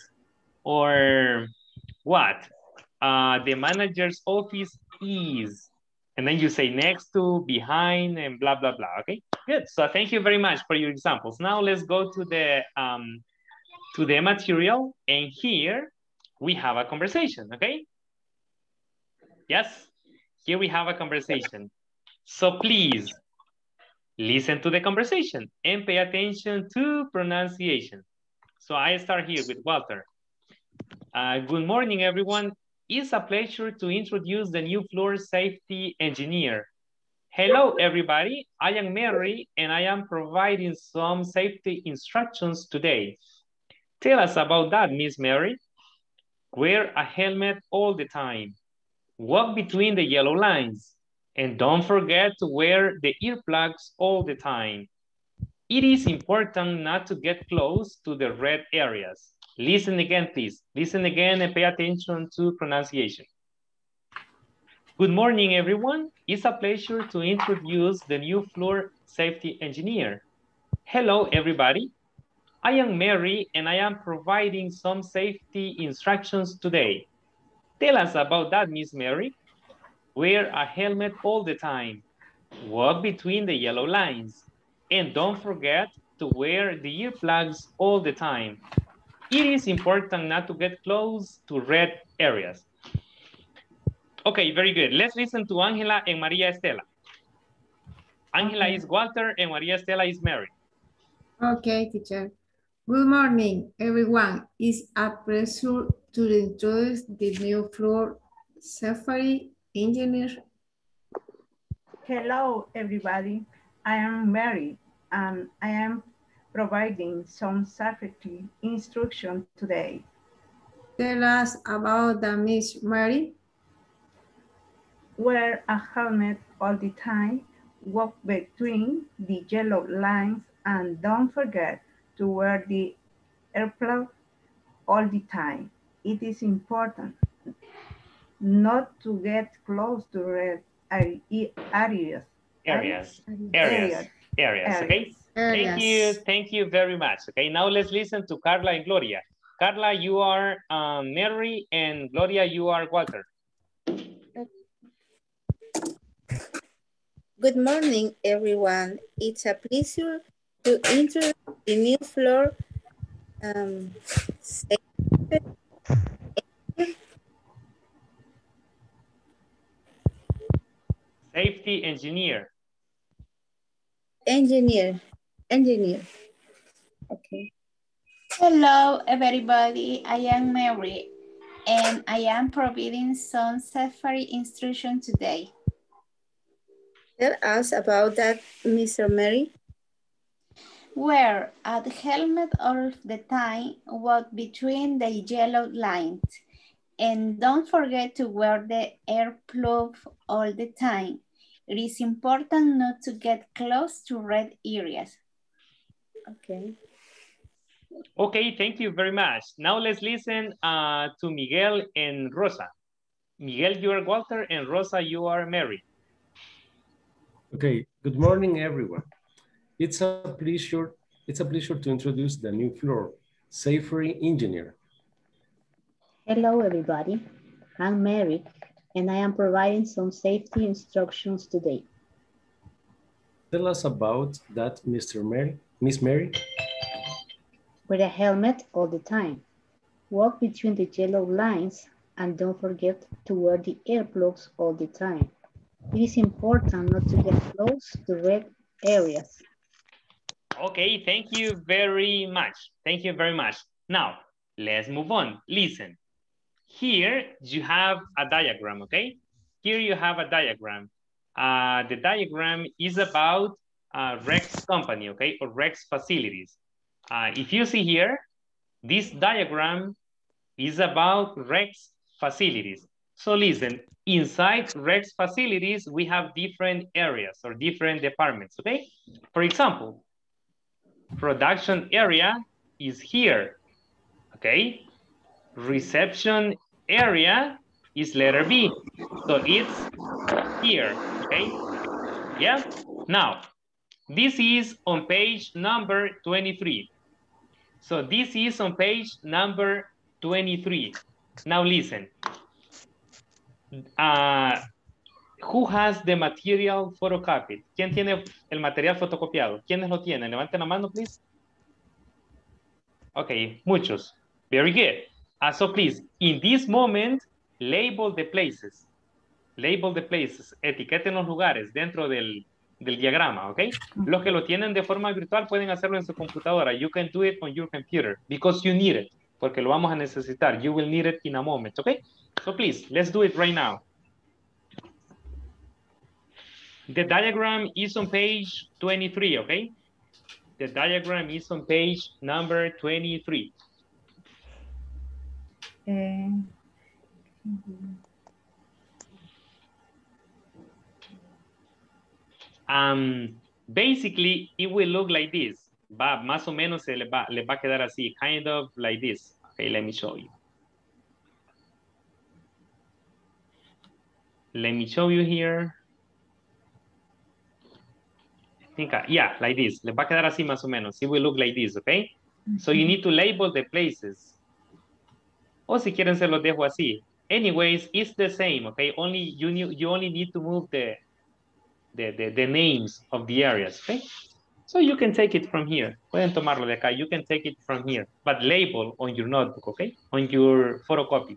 or what? Uh, the manager's office is, and then you say next to, behind, and blah, blah, blah, okay? Good, so thank you very much for your examples. Now let's go to the, um, to the material, and here we have a conversation, okay? Yes, here we have a conversation. So please, listen to the conversation and pay attention to pronunciation. So I start here with Walter. Uh, good morning, everyone. It's a pleasure to introduce the new floor safety engineer. Hello, everybody. I am Mary, and I am providing some safety instructions today. Tell us about that, Miss Mary. Wear a helmet all the time. Walk between the yellow lines. And don't forget to wear the earplugs all the time. It is important not to get close to the red areas. Listen again, please. Listen again and pay attention to pronunciation. Good morning, everyone. It's a pleasure to introduce the new floor safety engineer. Hello, everybody. I am Mary, and I am providing some safety instructions today. Tell us about that, Miss Mary. Wear a helmet all the time. Walk between the yellow lines. And don't forget to wear the earplugs all the time. It is important not to get close to red areas. Okay, very good. Let's listen to Angela and Maria Estela. Angela Okay. is Walter and Maria Estela is Mary. Okay, teacher. Good morning, everyone. It's a pleasure to introduce the new floor safety engineer. Hello, everybody. I am Mary, and I am providing some safety instruction today. Tell us about the Miss Mary. Wear a helmet all the time, walk between the yellow lines, and don't forget to wear the earplug all the time. It is important not to get close to red areas. Areas, areas, Areas. areas, okay? Thank you, thank you very much. Okay, now let's listen to Carla and Gloria. Carla, you are um, Mary, and Gloria, you are Walter. Good morning, everyone. It's a pleasure to introduce the new floor um, safety Safety engineer. engineer. Engineer. Okay. Hello, everybody. I am Mary, and I am providing some safety instruction today. Tell us about that, Mister Mary. Wear a helmet all the time, walk between the yellow lines, and don't forget to wear the earplug all the time. It is important not to get close to red areas. Okay. Okay, thank you very much. Now let's listen uh, to Miguel and Rosa. Miguel, you are Walter, and Rosa, you are Mary. Okay, good morning, everyone. It's a pleasure, it's a pleasure to introduce the new floor safety engineer. Hello, everybody. I'm Mary, and I am providing some safety instructions today. Tell us about that, Mister Mary, Miss Mary. Wear a helmet all the time. Walk between the yellow lines, and don't forget to wear the earplugs all the time. It is important not to get close to red areas. Okay, thank you very much. Thank you very much. Now, let's move on. Listen. Here you have a diagram, okay? Here you have a diagram. Uh, the diagram is about uh, Rex company, okay, or Rex facilities. Uh, if you see here, this diagram is about Rex facilities. So listen, inside Rex facilities, we have different areas or different departments, okay? For example, production area is here, okay? Reception area is letter B. So it's here, okay? Yeah, now, this is on page number twenty-three. So this is on page number twenty-three. Now listen. Uh, who has the material photocopied? ¿Quién tiene el material fotocopiado? ¿Quiénes lo tienen? Levanten la mano, please. Okay, muchos. Very good. Uh, so please, in this moment, label the places. Label the places. Etiqueten los lugares dentro del, del diagrama, ¿ok? Los que lo tienen de forma virtual pueden hacerlo en su computadora. You can do it on your computer because you need it. Porque lo vamos a necesitar. You will need it in a moment, ¿ok? So please, let's do it right now. The diagram is on page twenty-three, okay? The diagram is on page number twenty-three. Eh, Um, basically, it will look like this. Va, más o menos se le va, le va a quedar así, kind of like this. Okay, let me show you. Let me show you here. I think, I, yeah, like this. Le va a quedar así más o menos. It will look like this, okay? So you need to label the places. O si quieren se los dejo así. Anyways, it's the same, okay? Only you need, you only need to move the, the, the, the names of the areas, okay? So you can take it from here. Pueden tomarlo de acá. You can take it from here. But label on your notebook, okay? On your photocopy.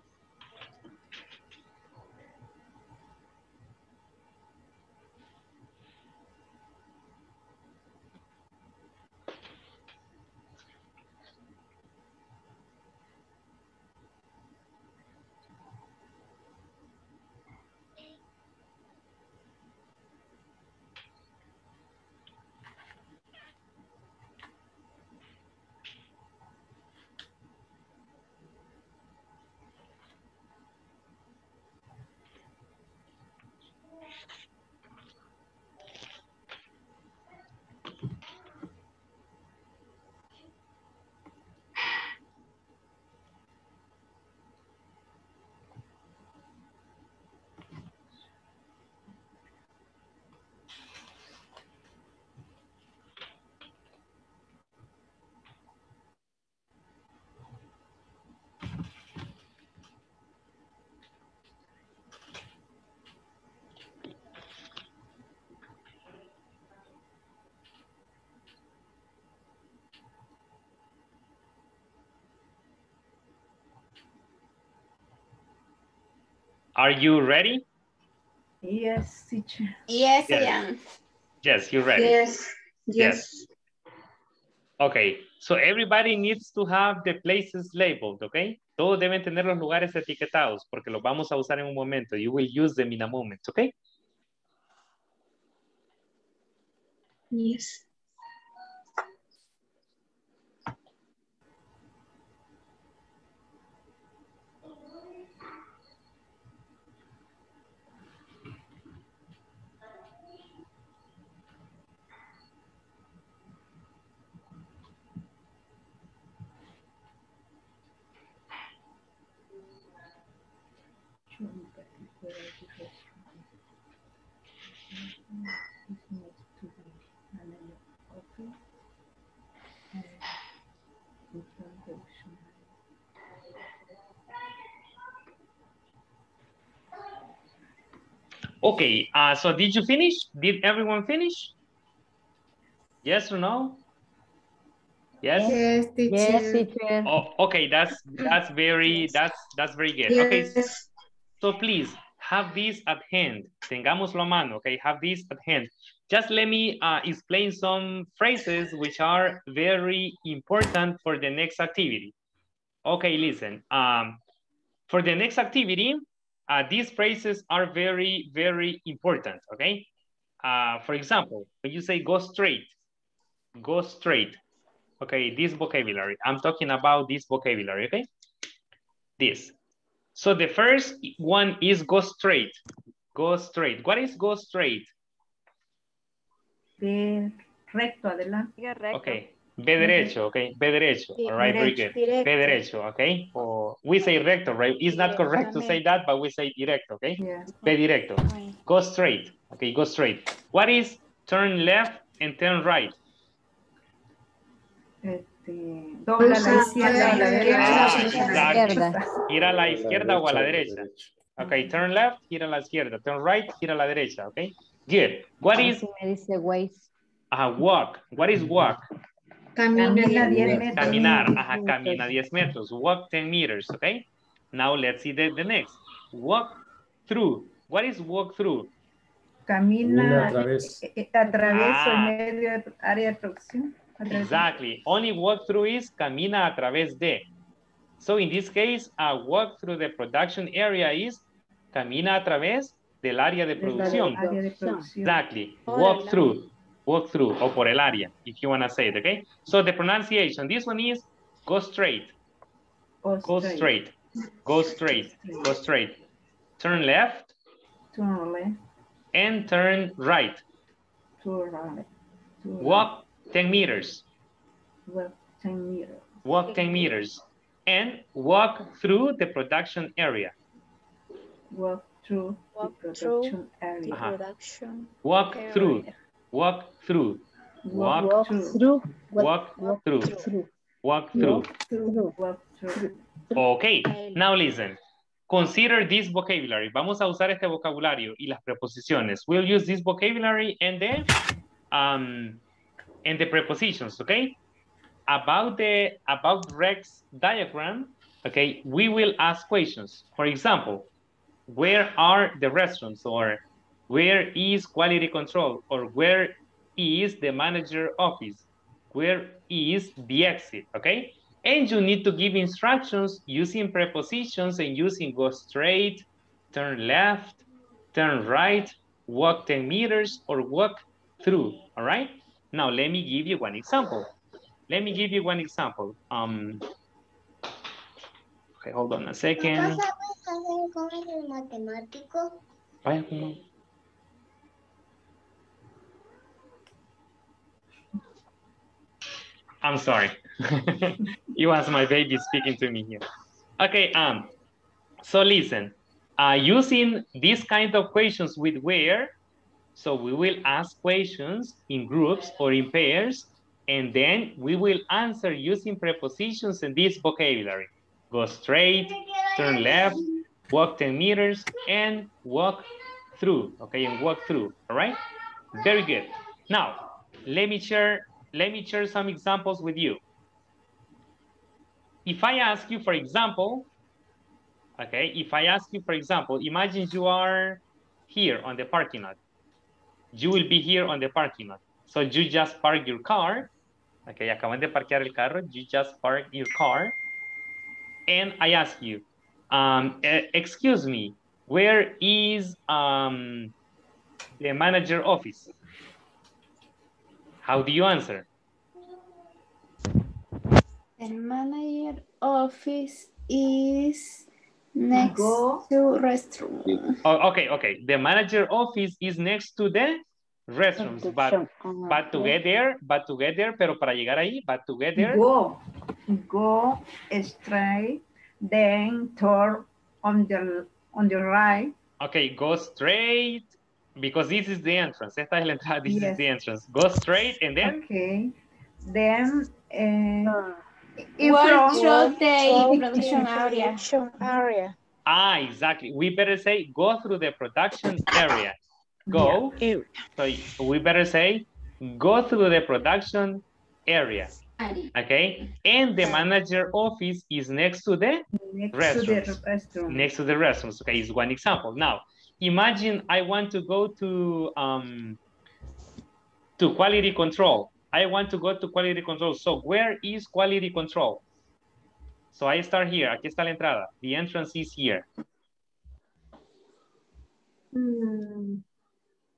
Are you ready? Yes, teacher. Yes, Yes. I am. Yes, you're ready. Yes, yes. Okay, so everybody needs to have the places labeled, okay? Todos deben tener los lugares etiquetados porque los vamos a usar en un momento. You will use them in a moment, okay? Yes. Okay, uh, so did you finish? Did everyone finish? Yes or no? Yes? Yes, teacher. Yes, teacher. Oh, okay, that's that's very that's that's very good. Okay, Yes. so please have this at hand. Tengámoslo a mano, okay? Have this at hand. Just let me uh, explain some phrases which are very important for the next activity. Okay, listen. Um, for the next activity, uh, these phrases are very, very important, okay? uh, for example, when you say go straight, go straight. Okay, this vocabulary. I'm talking about this vocabulary, okay? This. So the first one is go straight. Go straight. What is go straight? De recto, adelante. Okay. Ve derecho, okay? Ve derecho. All right, very good. Ve derecho, okay? Or we say recto, right? It's not correct to say that, but we say directo, okay? Yeah. Ve directo. Go straight. Okay, go straight. What is turn left and turn right? Este, dobla a la izquierda o a la Ah, derecha. exacto. Ir a la izquierda o a la derecha. Okay, turn left, ir a la izquierda. Turn right, ir a la derecha, okay? Good. What is... Me dice ways. Uh, walk. What is walk? Camina diez metros. Caminar. Ajá, camina diez metros. Walk ten meters, okay? Now let's see the, the next. Walk through. What is walk through? Camina, a través. atraveso en Ah. medio de área de producción. Exactly. Only walk through is camina a través de. So in this case, a walk through the production area is camina a través del área de producción. Área de producción. Exactly. Walk through. Walk through or por el área, if you want to say it, okay? So the pronunciation, this one is go straight. Go Go straight. Go straight. Go straight. Turn left. Turn left. And turn right. Turn right. Turn Walk ten meters. Walk ten meters. Walk ten meters. And walk through the production area. Walk through Walk the through production area. Uh-huh. production. Walk area. through. Walk through. Walk, Walk through. walk, Walk through. through. Walk through. Through. Walk through. Okay, now listen. Consider this vocabulary. Vamos a usar este vocabulario y las preposiciones. We'll use this vocabulary and the, um, and the prepositions, okay? About the, about Rex diagram, okay, we will ask questions. For example, where are the restaurants, or where is quality control, or where is the manager office, where is the exit, okay? And you need to give instructions using prepositions and using go straight, turn left, turn right, walk ten meters, or walk through, all right? Now, let me give you one example. Let me give you one example. Um, okay, hold on a second. Vaya, como- I'm sorry. It was my baby speaking to me here. Okay, um, so listen, uh, using these kind of questions with where, so we will ask questions in groups or in pairs, and then we will answer using prepositions in this vocabulary. Go straight, turn left, walk ten meters, and walk through, okay, and walk through, all right? Very good. Now, let me share, let me share some examples with you. If I ask you, for example, okay, if I ask you, for example, imagine you are here on the parking lot. You will be here on the parking lot. So you just park your car. Okay, acaban de parquear el carro. You just park your car. And I ask you, um, uh, excuse me, where is um, the manager office? How do you answer? The manager office is next Go. to restroom. Oh, okay, okay. The manager office is next to the restrooms, but Uh, but to get there, but to get there, pero para llegar ahí, but to get there. Go. Go straight, then turn on the on the right. Okay, go straight, because this is the entrance. Esta es la entrada, this Yes. is the entrance. Go straight and then, Okay. Then uh, in Walk front. through the Walk production through area. production area. ah, exactly. We better say, go through the production area. Go, so we better say, go through the production area. Okay, and the manager office is next to the Next to restrooms. the restroom. Next to the restrooms. Okay, is one example. Now, imagine I want to go to um to quality control. I want to go to quality control. So where is quality control? So I start here. Aquí está la entrada. The entrance is here. Mm.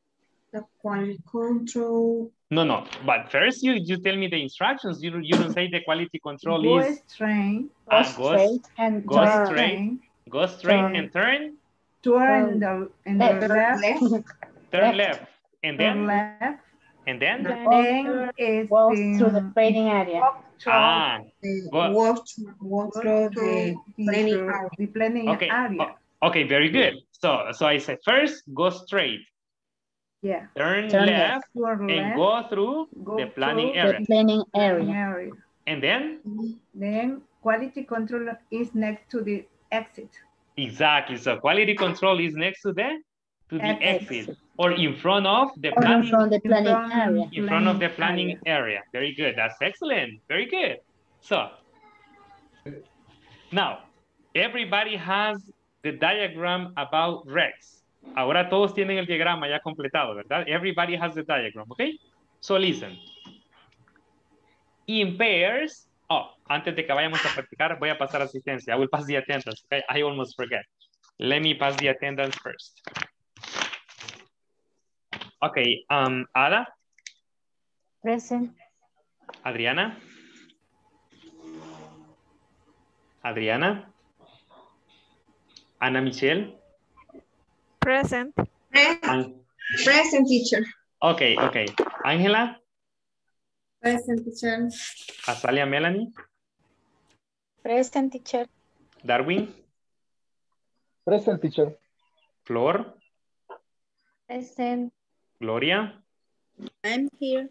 The quality control. No, no. But first, you you tell me the instructions. You you don't say the quality control Go is straight. uh, Go go straight and go turn. straight, go straight Turn. and turn, Turn the, in Left. the left. turn Left. left, and Turn then left. and then Then is Walk through the the training area. walk through ah go. Walk, walk through the planning the, area. the planning Okay. area. o- Okay. Very good. So so I said first go straight, Yeah. turn, Turn left, left. Turn and left. go through Go the planning through area, The planning planning area. area. and then Then quality control is next to the exit. exactly. So quality control is next to the to the exit, Exit. or in front of the Or in planning front of the In planning front- area. in front of the planning planning area. Very good. That's excellent. Very good. So now everybody has the diagram about Rex. Ahora todos tienen el diagrama ya completado, ¿verdad? Everybody has the diagram, okay? So listen. In pairs, oh, antes de que vayamos a practicar, voy a pasar asistencia. I will pass the attendance, okay? I almost forget. Let me pass the attendance first. Okay, um, Ada, Present. Adriana. Adriana. Ana Michelle. Present. An- Present teacher. okay, okay. Ángela. Present teacher. Azalia Melanie. Present, teacher. Darwin. Present, teacher. Flor. Present. Gloria. I'm here.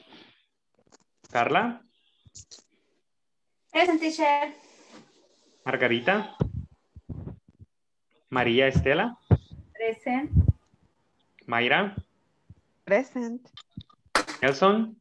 Carla. Present teacher. Margarita. María Estela. Present. Mayra. Present. Nelson.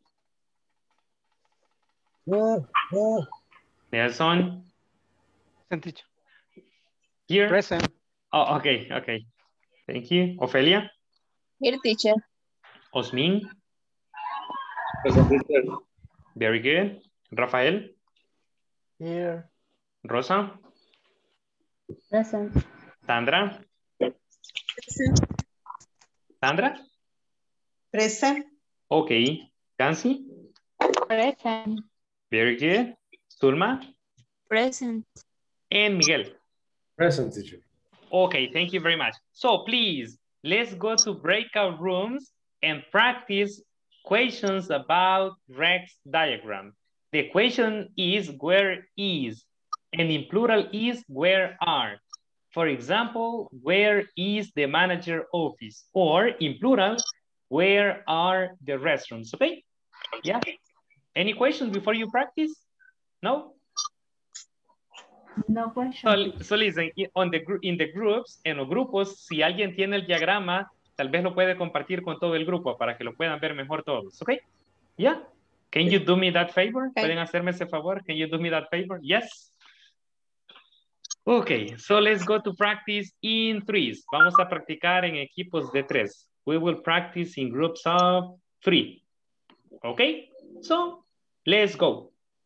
Nelson. Present, teacher. Here. Present. Oh, okay, okay. Thank you. Ofelia. Here, teacher. Osmin. Present, teacher. Very good. Rafael. Here. Rosa. Present. Sandra. Present. Sandra. Present. Okay. Nancy. Present. Very good. Zulma. Present. And Miguel. Present, teacher. Okay, thank you very much. So please, let's go to breakout rooms and practice questions about Rex diagram. The question is where is, and in plural is where are. For example, where is the manager office? Or in plural, where are the restrooms? Okay? Yeah. Any questions before you practice? No? No question. So, so listen, on the group, in the groups, en los grupos, si alguien tiene el diagrama, tal vez lo puede compartir con todo el grupo para que lo puedan ver mejor todos, ¿ok? Yeah? Can you do me that favor? Okay. ¿Pueden hacerme ese favor? Can you do me that favor? Yes? Okay, so let's go to practice in threes. Vamos a practicar en equipos de tres. We will practice in groups of three. Okay? So, let's go.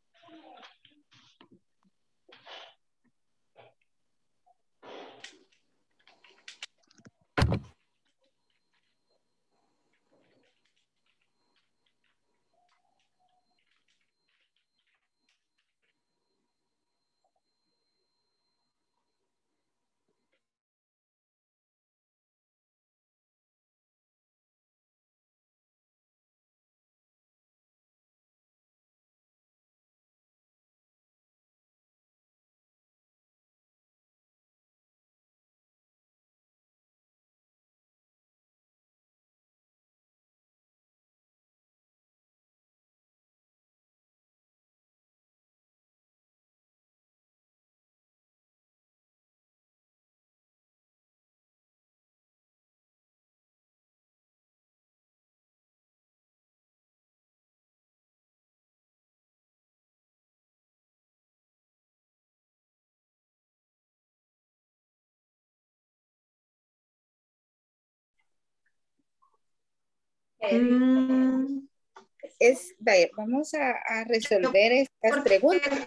Mm, Es, vaya, vamos a, a resolver estas preguntas.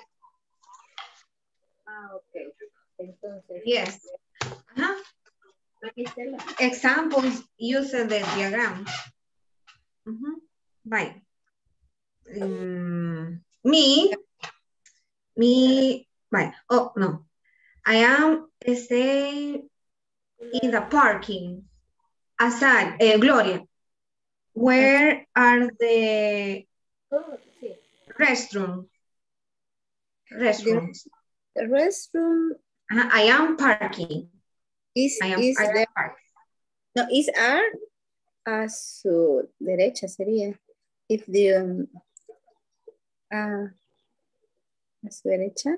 Ah, ok. Entonces. yes. Ajá. Examples use the diagram. Uh-huh. Right. Um, me, me, right. Oh, no. I am staying in the parking. Asad, eh, Gloria, where are the restrooms? Restrooms. The restroom Uh, I am parking. is, I am, is I am there. parking. No, is are a su derecha sería. If the um, uh, a su derecha.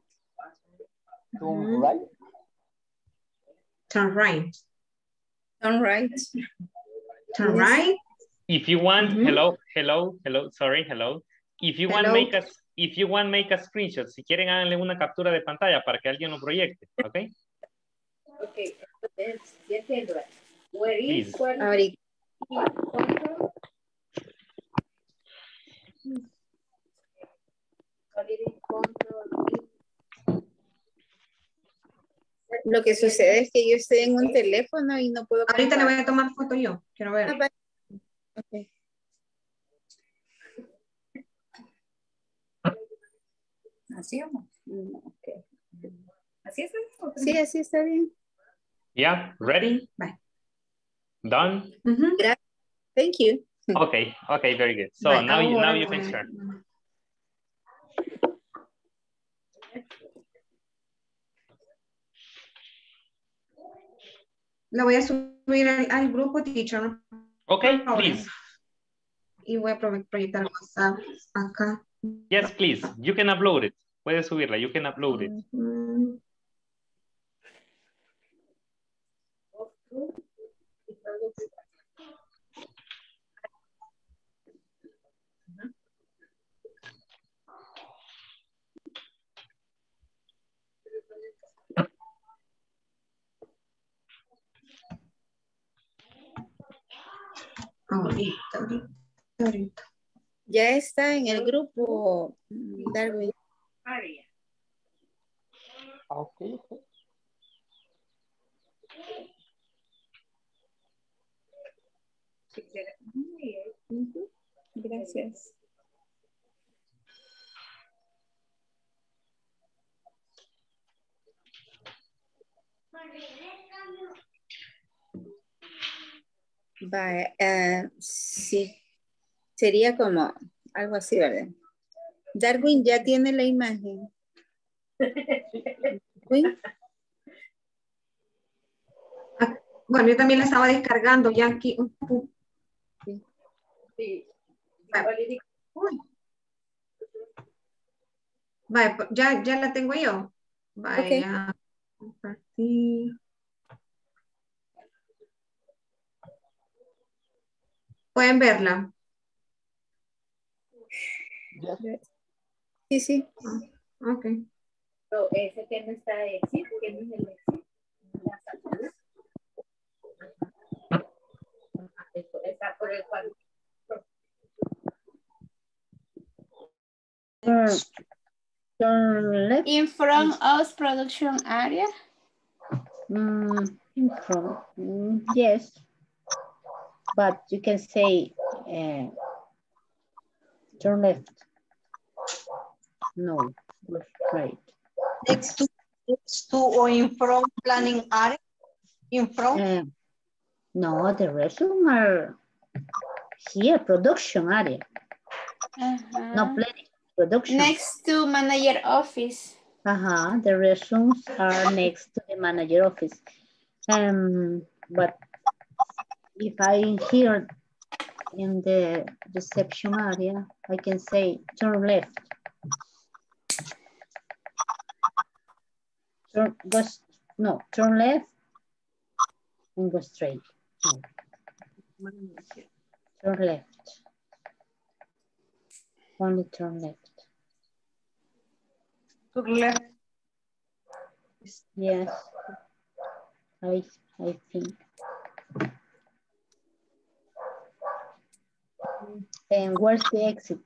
Turn Mhm. right. Turn right. Turn right. Turn Yes. right. If you want, Mhm. hello, hello, hello, sorry, hello. If you want Hello. make a, if you want make a screenshot, si quieren háganle una captura de pantalla para que alguien lo proyecte, ¿ok? Okay, entonces, ya entiendo. Where Please. is quality control? Quality control. Lo que sucede es que yo estoy en un teléfono y no puedo. Ahorita le voy a tomar foto yo. Quiero ver. Ah, vale. Okay. ¿Así o no? Mm, okay. ¿Así es? Sí, así está bien. Yeah, ready? Bye. Done? Mhm. Gracias. Thank you. Okay, okay, very good. So Bye. now you, now Ahora you le can voy a- share. La voy a subir al, al grupo, teacher. Okay, No problem. please. Y voy a pro- proyectar WhatsApp acá. Yes, please. You can upload it. Puedes subirla, you can upload it. Mm. Ahorita, ahorita, ahorita. Ya está en el grupo, Darwin. Okay, okay. Ujú. Gracias. Vaya, eh, sí, sería como algo así, ¿verdad? Darwin ya tiene la imagen. Darwin, Ah, bueno, yo también la estaba descargando ya aquí. Sí. Uy. Vale, pues, ya, ya la tengo yo. Vaya. Compartir. Pueden verla. Sí, sí. Ok. Pero ese tema está exit, que no es el exit. Está por el cual. Turn left. In front of production area. Mm, in front. Mm, yes. But you can say uh, turn left. No, go straight. Next to, next to or in front planning area? In front? Uh, no, the resume are here, production area. Uh-huh. No planning, production. Next to manager office. Uh-huh, the resumes are next to the manager office. Um, but if I here in the reception area, I can say turn left. Turn, go, no, turn left and go straight. No. Turn left. Only turn left. Turn left. Yes, I, I think. And where's the exit?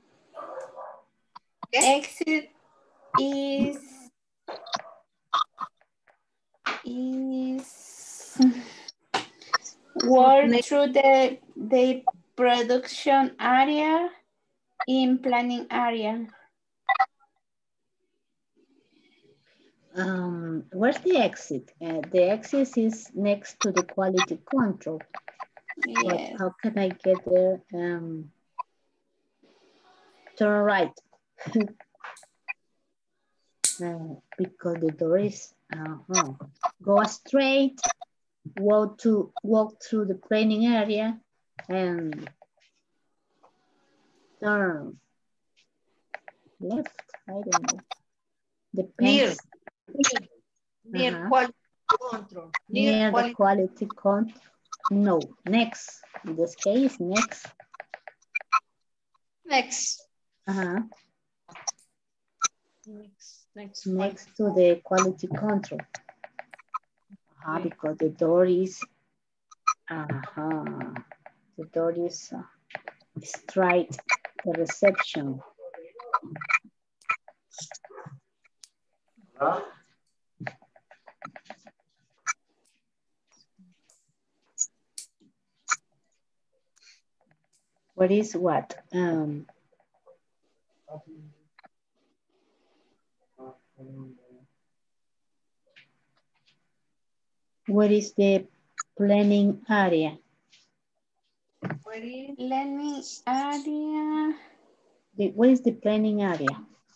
Exit is Walk through the, the production area in planning area. Um, where's the exit? Uh, the exit is next to the quality control. Yes. But how can I get there? Um, turn right. uh, because the door is, uh -huh. Go straight, walk to walk through the planning area, and turn left. I don't know. Depends. Near, near Uh-huh. quality control. Near, Near quality. the quality control. No, next. In this case, next. Next. Uh-huh. Next, next, Next to the quality control. Uh-huh, Yeah. because the door is, uh-huh. The door is uh, straight, the reception. What is what? Um, what is the planning area? Planning area. The, what is the planning area?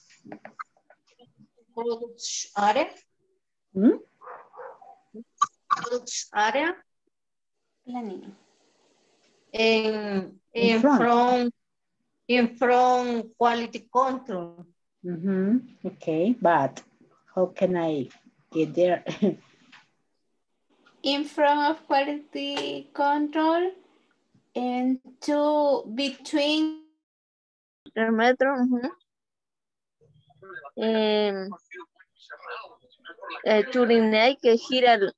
Production area. Hmm? Production area. Planning. In, In in front. front, in front quality control. Mm-hmm. Okay, but how can I get there? In front of quality control and to between El metro. Uh-huh. eh, el Churinay que gira al-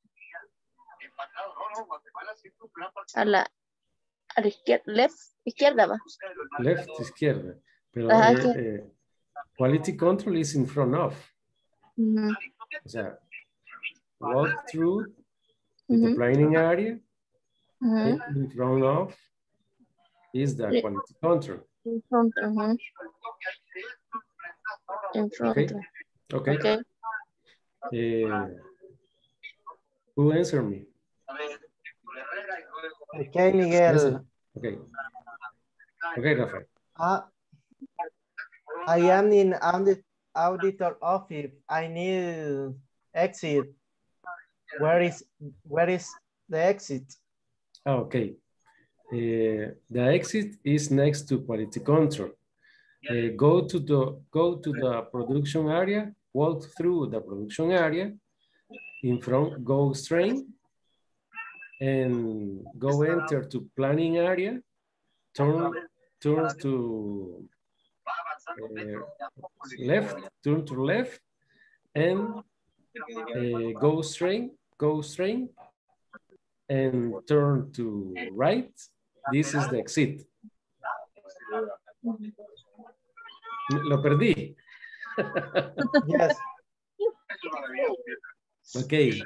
a la, a la izquierda, left, izquierda va. Left, izquierda. Pero Ajá, eh, que- eh, quality control is in front of. Ujú. O sea, walk through the Ujú. planning area. Ujú. In in front of is the Sí. quality control. In front, ujú. In front. Okay. Okay. Okay. Eh, who answered me? Okay, Miguel. Okay. Okay, Rafael. Uh, I am in audit, auditor office. I need exit. Where is where is the exit? Ah, okay. Uh, the exit is next to quality control. Uh, go to the go to the production area. Walk through the production area. In front, go straight, and go enter to planning area. Turn turn to uh, left. Turn to left, and uh, go straight. Go straight, and turn to right. This is the exit. Lo perdí. Yes. Okay.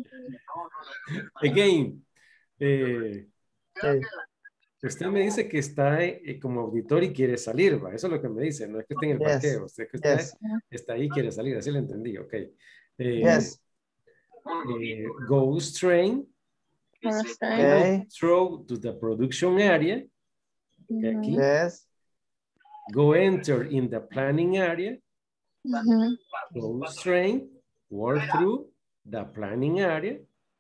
Again. Eh, Okay. usted me dice que está eh, como auditor y quiere salir, ¿va? Eso es lo que me dice. No es que esté en el Yes. parqueo. Usted es que está, Yes. está ahí y quiere salir. Así lo entendí. Ok. Eh, Yes. eh, go straight. Okay. Go through to the production area. Okay, aquí. Yes. Go enter in the planning area. Ujú. Go straight. Walk through the planning area.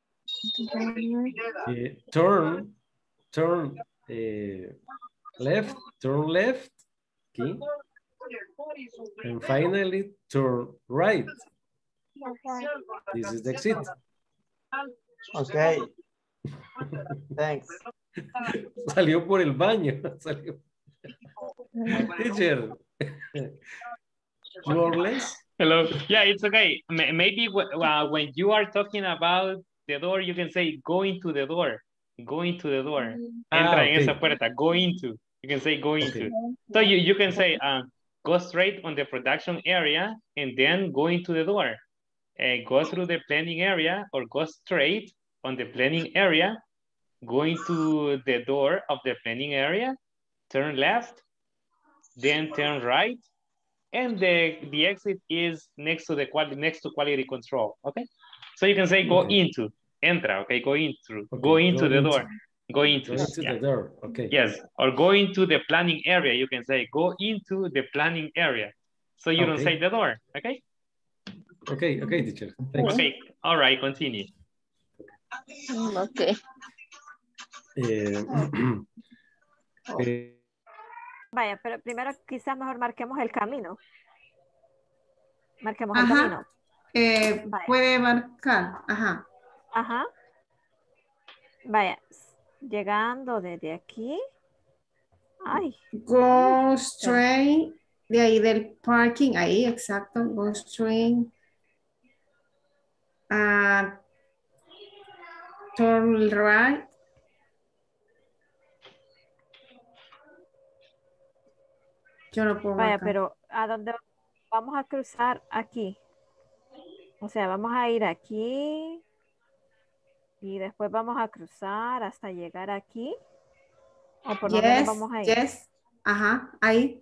Uh, turn, turn uh, left, turn left, okay, and finally turn right. This is the exit. Okay. Thanks. Salió por el baño. Salió. Teacher. More or less. Hello. Yeah, it's okay. M- Maybe uh, when you are talking about the door, you can say go into the door. Go into the door. Entra Ah, en okay. esa puerta. Go into. You can say go into. So you, you can say uh, go straight on the production area and then go into the door. Uh, go through the planning area or go straight on the planning area. going to the door of the planning area, turn left, then turn right, and the, the exit is next to the quality, next to quality control, okay? So you can say go Okay. into, entra, okay, go into, Okay, go into go the into. door, go into, Go into yeah. the door. Okay. Yes, or go into the planning area, you can say go into the planning area. So you don't Okay. say the door, okay? Okay, okay, teacher. Thanks. Okay, all right, continue. Okay. Eh, eh, Vaya, pero primero quizás mejor marquemos el camino. Marquemos el Ajá. camino. Eh, Vaya. puede marcar. Ajá. Ajá. Vaya, llegando desde aquí. Ay. Go straight. De ahí del parking. Ahí, exacto. Go straight. Ah, turn right. Yo no puedo Vaya, marcar. pero ¿a dónde vamos a cruzar? Aquí. O sea, vamos a ir aquí. Y después vamos a cruzar hasta llegar aquí. ¿O por dónde nos Yes, vamos a ir? yes. Ajá, ahí.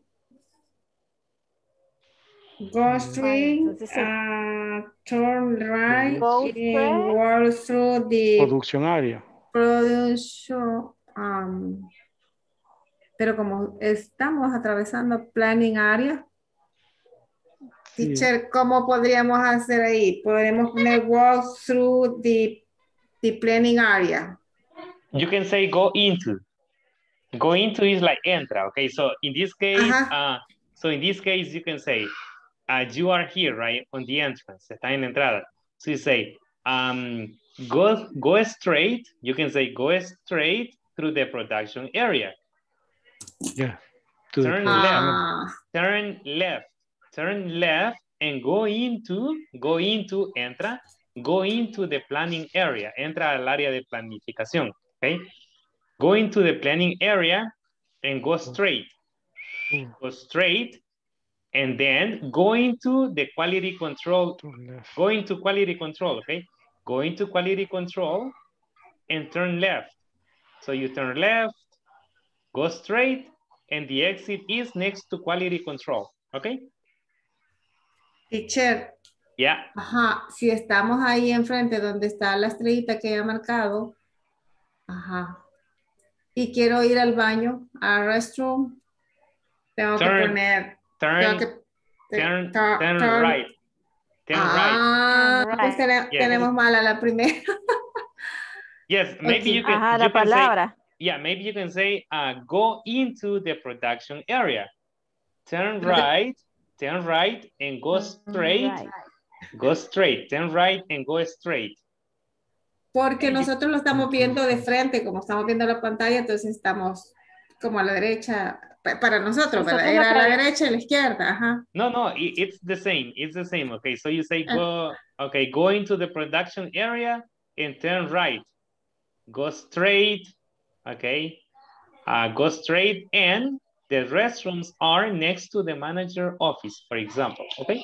Go Vaya, straight, entonces sí. uh, turn right, Go and straight. walk through the Producción área. production. Um, pero como estamos atravesando planning area, Sí. teacher, ¿cómo podríamos hacer ahí? Podemos poner walk through the, the planning area. You can say go into. Go into is like entra, okay? So in this case, uh, so in this case, you can say, uh, you are here, right? On the entrance, está en la entrada. So you say, um, go, go straight, you can say go straight through the production area. Yeah. To the Turn production left, turn left, turn left, and go into, go into, entra, go into the planning area, entra al área de planificación, okay? Go into the planning area and go straight, go straight, and then go into the quality control, go into quality control, okay? Go into quality control and turn left. So you turn left, go straight, and the exit is next to quality control, okay? Teacher. Yeah. Ajá, si estamos ahí enfrente donde está la estrellita que he marcado, ajá, y quiero ir al baño, al restroom, tengo Turn, que poner, turn, tengo que, turn, turn, turn, turn. right, turn ah, right. pues tene- Yes. tenemos mala la primera. Yes, maybe Okay. you can, Ajá, you la can say, palabra. yeah, maybe you can say, uh, go into the production area. Turn right, turn right, and go straight. Right. Go straight, turn right, and go straight. Porque nosotros lo estamos viendo de frente, como estamos viendo la pantalla, entonces estamos como a la derecha, pa- para nosotros, ¿verdad? Nosotros lo Era a que la había- derecha y la izquierda, ajá. No, no, it, it's the same. It's the same. Okay, so you say go, okay, go into the production area and turn right. Go straight, okay? Uh, go straight, and the restrooms are next to the manager office, for example, okay?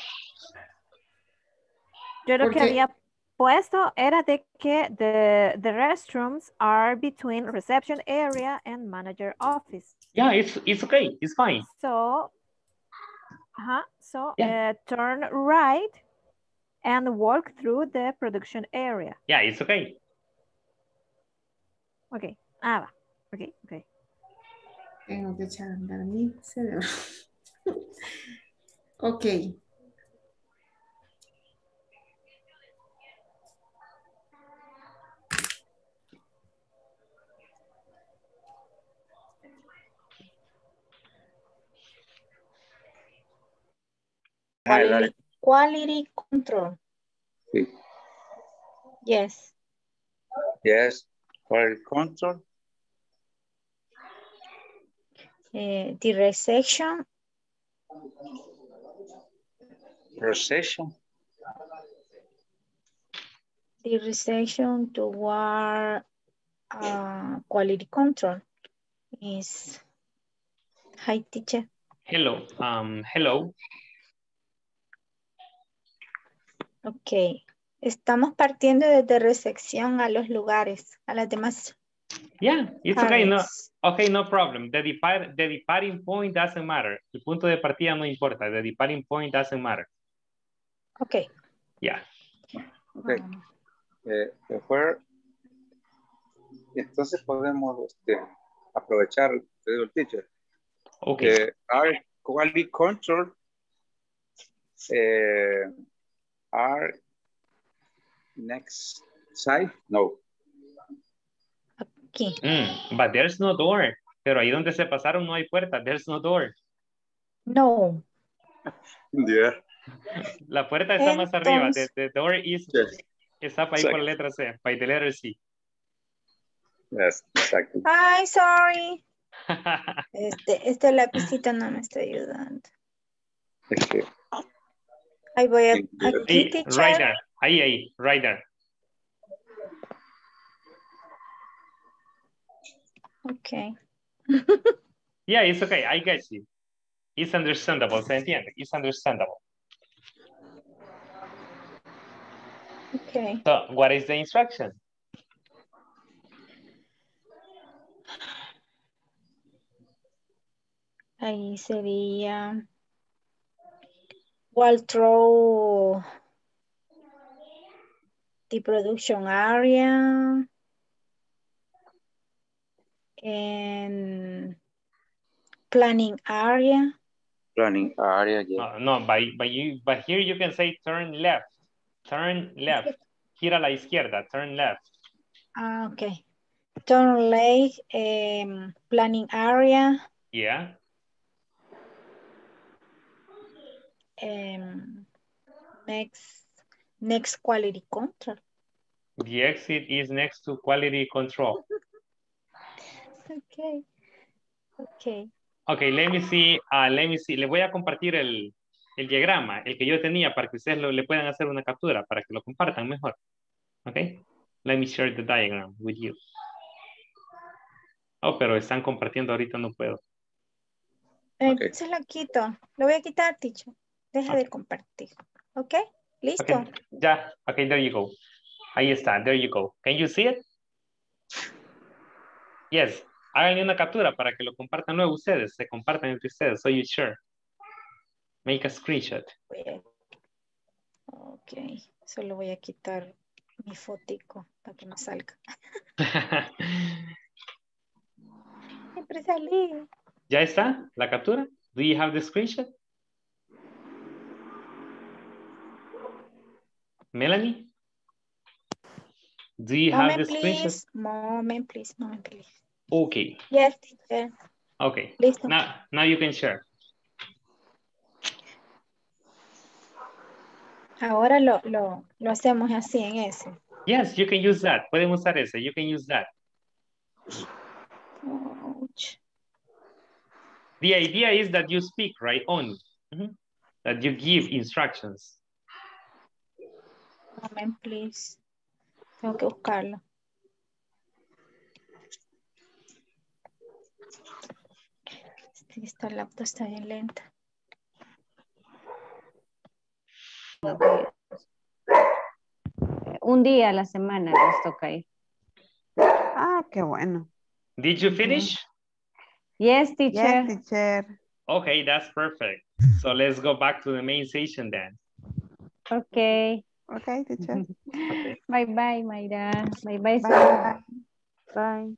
Yo lo que Porque- había puesto era de que the, the restrooms are between reception area and manager office. Yeah, it's it's okay. It's fine. So, uh-huh, so Yeah. uh, turn right and walk through the production area. Yeah, it's okay. Ok, ah, va. Ok, ok. Tengo que echar a andar mi cerebro. Ok. Quality, quality control. Sí. Yes. Yes. Quality control. Eh, the reception. Recession. The reception toward uh, quality control is. Hi, teacher. Hello. Um, hello. Ok. Estamos partiendo desde recepción a los lugares, a las demás Yeah, it's okay. No, Paris. okay, no problem. The depart, the departing point doesn't matter. El punto de partida no importa. The departing point doesn't matter. Okay. Yeah. Okay. Eh, where, entonces podemos este, aprovechar, te digo el teacher. Okay. Eh, are quality control eh, are next side? No. Aquí. Mm, but there's no door. Pero ahí donde se pasaron no hay puerta. There's no door. No. Yeah. La puerta está más arriba. The, Entonces, the door is, Yes. está ahí por la letra C. By the letter C. Yes, exactly. ay, sorry. Este, este lapicito no me está ayudando. Okay. Ahí voy a, aquí, Hey, teacher. right there. Ahí, ahí, right there. Okay. Yeah, it's okay. I get you. It's understandable. Se entiende. It's understandable. Okay. So, what is the instruction? Ahí sería wall through the production area and planning area. Planning area, yeah. No, no, by, by you, but here you can say turn left. Turn left. Gira a la izquierda. Turn left. Ah, okay. Turn left, um, planning area. Yeah. Um, next, next quality control. The exit is next to quality control. Okay. Okay. Okay, let me see. Uh, let me see. Le voy a compartir el, el diagrama, el que yo tenía, para que ustedes lo, le puedan hacer una captura, para que lo compartan mejor. Okay. Let me share the diagram with you. Oh, pero están compartiendo ahorita, no puedo. Eh, Okay. Se lo quito. Lo voy a quitar, teacher. Deja Okay. de compartir. ¿Ok? ¿Listo? Okay. Ya. Okay, there you go. Ahí está. There you go. Can you see it? Yes. Háganle una captura para que lo compartan luego ustedes. Se compartan entre ustedes. So you share. Make a screenshot. Ok. Solo voy a quitar mi fotico para que me salga. Siempre salí. ¿Ya está la captura? Do you have the screenshot? Melanie? Do you Moment, have the screenshot? please. Moment, please. Moment, please. Okay. Yes, teacher. Okay. Listo. Now, now you can share. Ahora lo, lo, lo hacemos así en ese. Yes, you can use that. Pueden usar ese. You can use that. Ouch. The idea is that you speak, right? Only. Mm-hmm. That you give instructions. Moment, please. Tengo que buscarlo. Esta laptop está bien lenta. Un día a la semana les toca ir. Ah, qué bueno. Did you finish? Yes, teacher. Yes, teacher. Okay, that's perfect. So let's go back to the main session then. Okay. Okay, teacher. Okay. Bye bye, Mayra. Bye bye. Bye. Bye.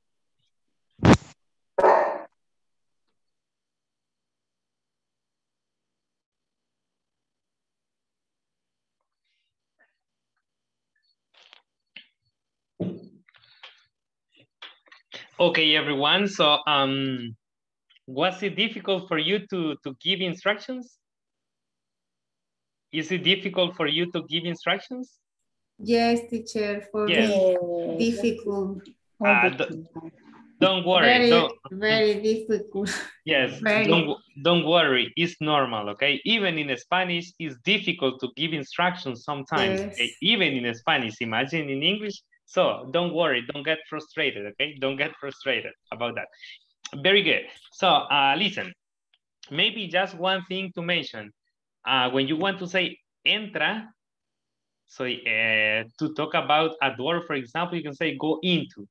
Okay, everyone. So, um, was it difficult for you to, to give instructions? Is it difficult for you to give instructions? Yes, teacher, for Yes. me, difficult. Uh, don't, don't worry. Very, Don't, very difficult. yes, Very. don't, don't worry. It's normal, okay? Even in Spanish, it's difficult to give instructions sometimes. Yes. Okay? Even in Spanish, imagine in English. So don't worry, don't get frustrated, okay? Don't get frustrated about that. Very good. So uh, listen, maybe just one thing to mention. Uh, when you want to say entra, so uh, to talk about a door, for example, you can say go into.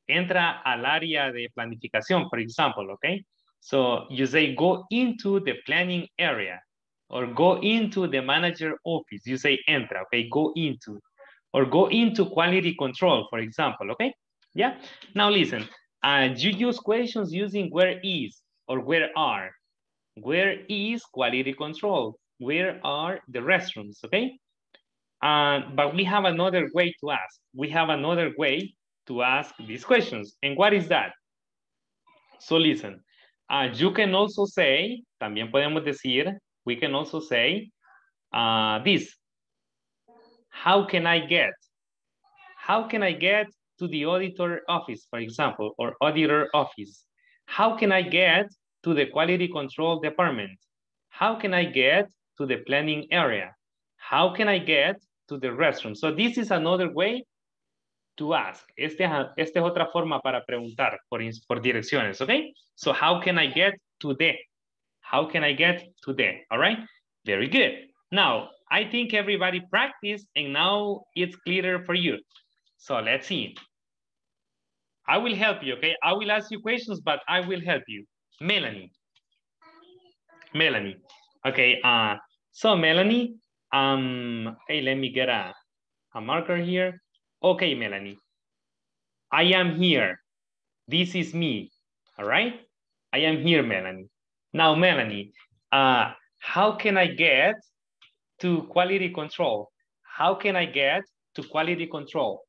entra al área de planificación, for example, okay? So you say go into the planning area or go into the manager office. You say entra, okay? Go into or go into quality control, for example, okay? Yeah. Now listen, uh, you use questions using where is or where are. Where is quality control? Where are the restrooms, okay? Uh, but we have another way to ask. We have another way to ask these questions. And what is that? So listen, uh, you can also say, también podemos decir, we can also say uh, this. How can I get? How can I get to the auditor office, for example, or auditor office? How can I get to the quality control department? How can I get to the planning area? How can I get to the restroom? So this is another way to ask. Este, esta es otra forma para preguntar por, por direcciones, okay? So how can I get to the? How can I get to the? All right? Very good. Now, I think everybody practiced and now it's clearer for you. So let's see. I will help you, okay? I will ask you questions, but I will help you. Melanie. Melanie. Okay, uh, so Melanie, um, hey, let me get a, a marker here. Okay, Melanie. I am here. This is me, all right? I am here, Melanie. Now, Melanie, uh, how can I get to quality control? How can I get to quality control?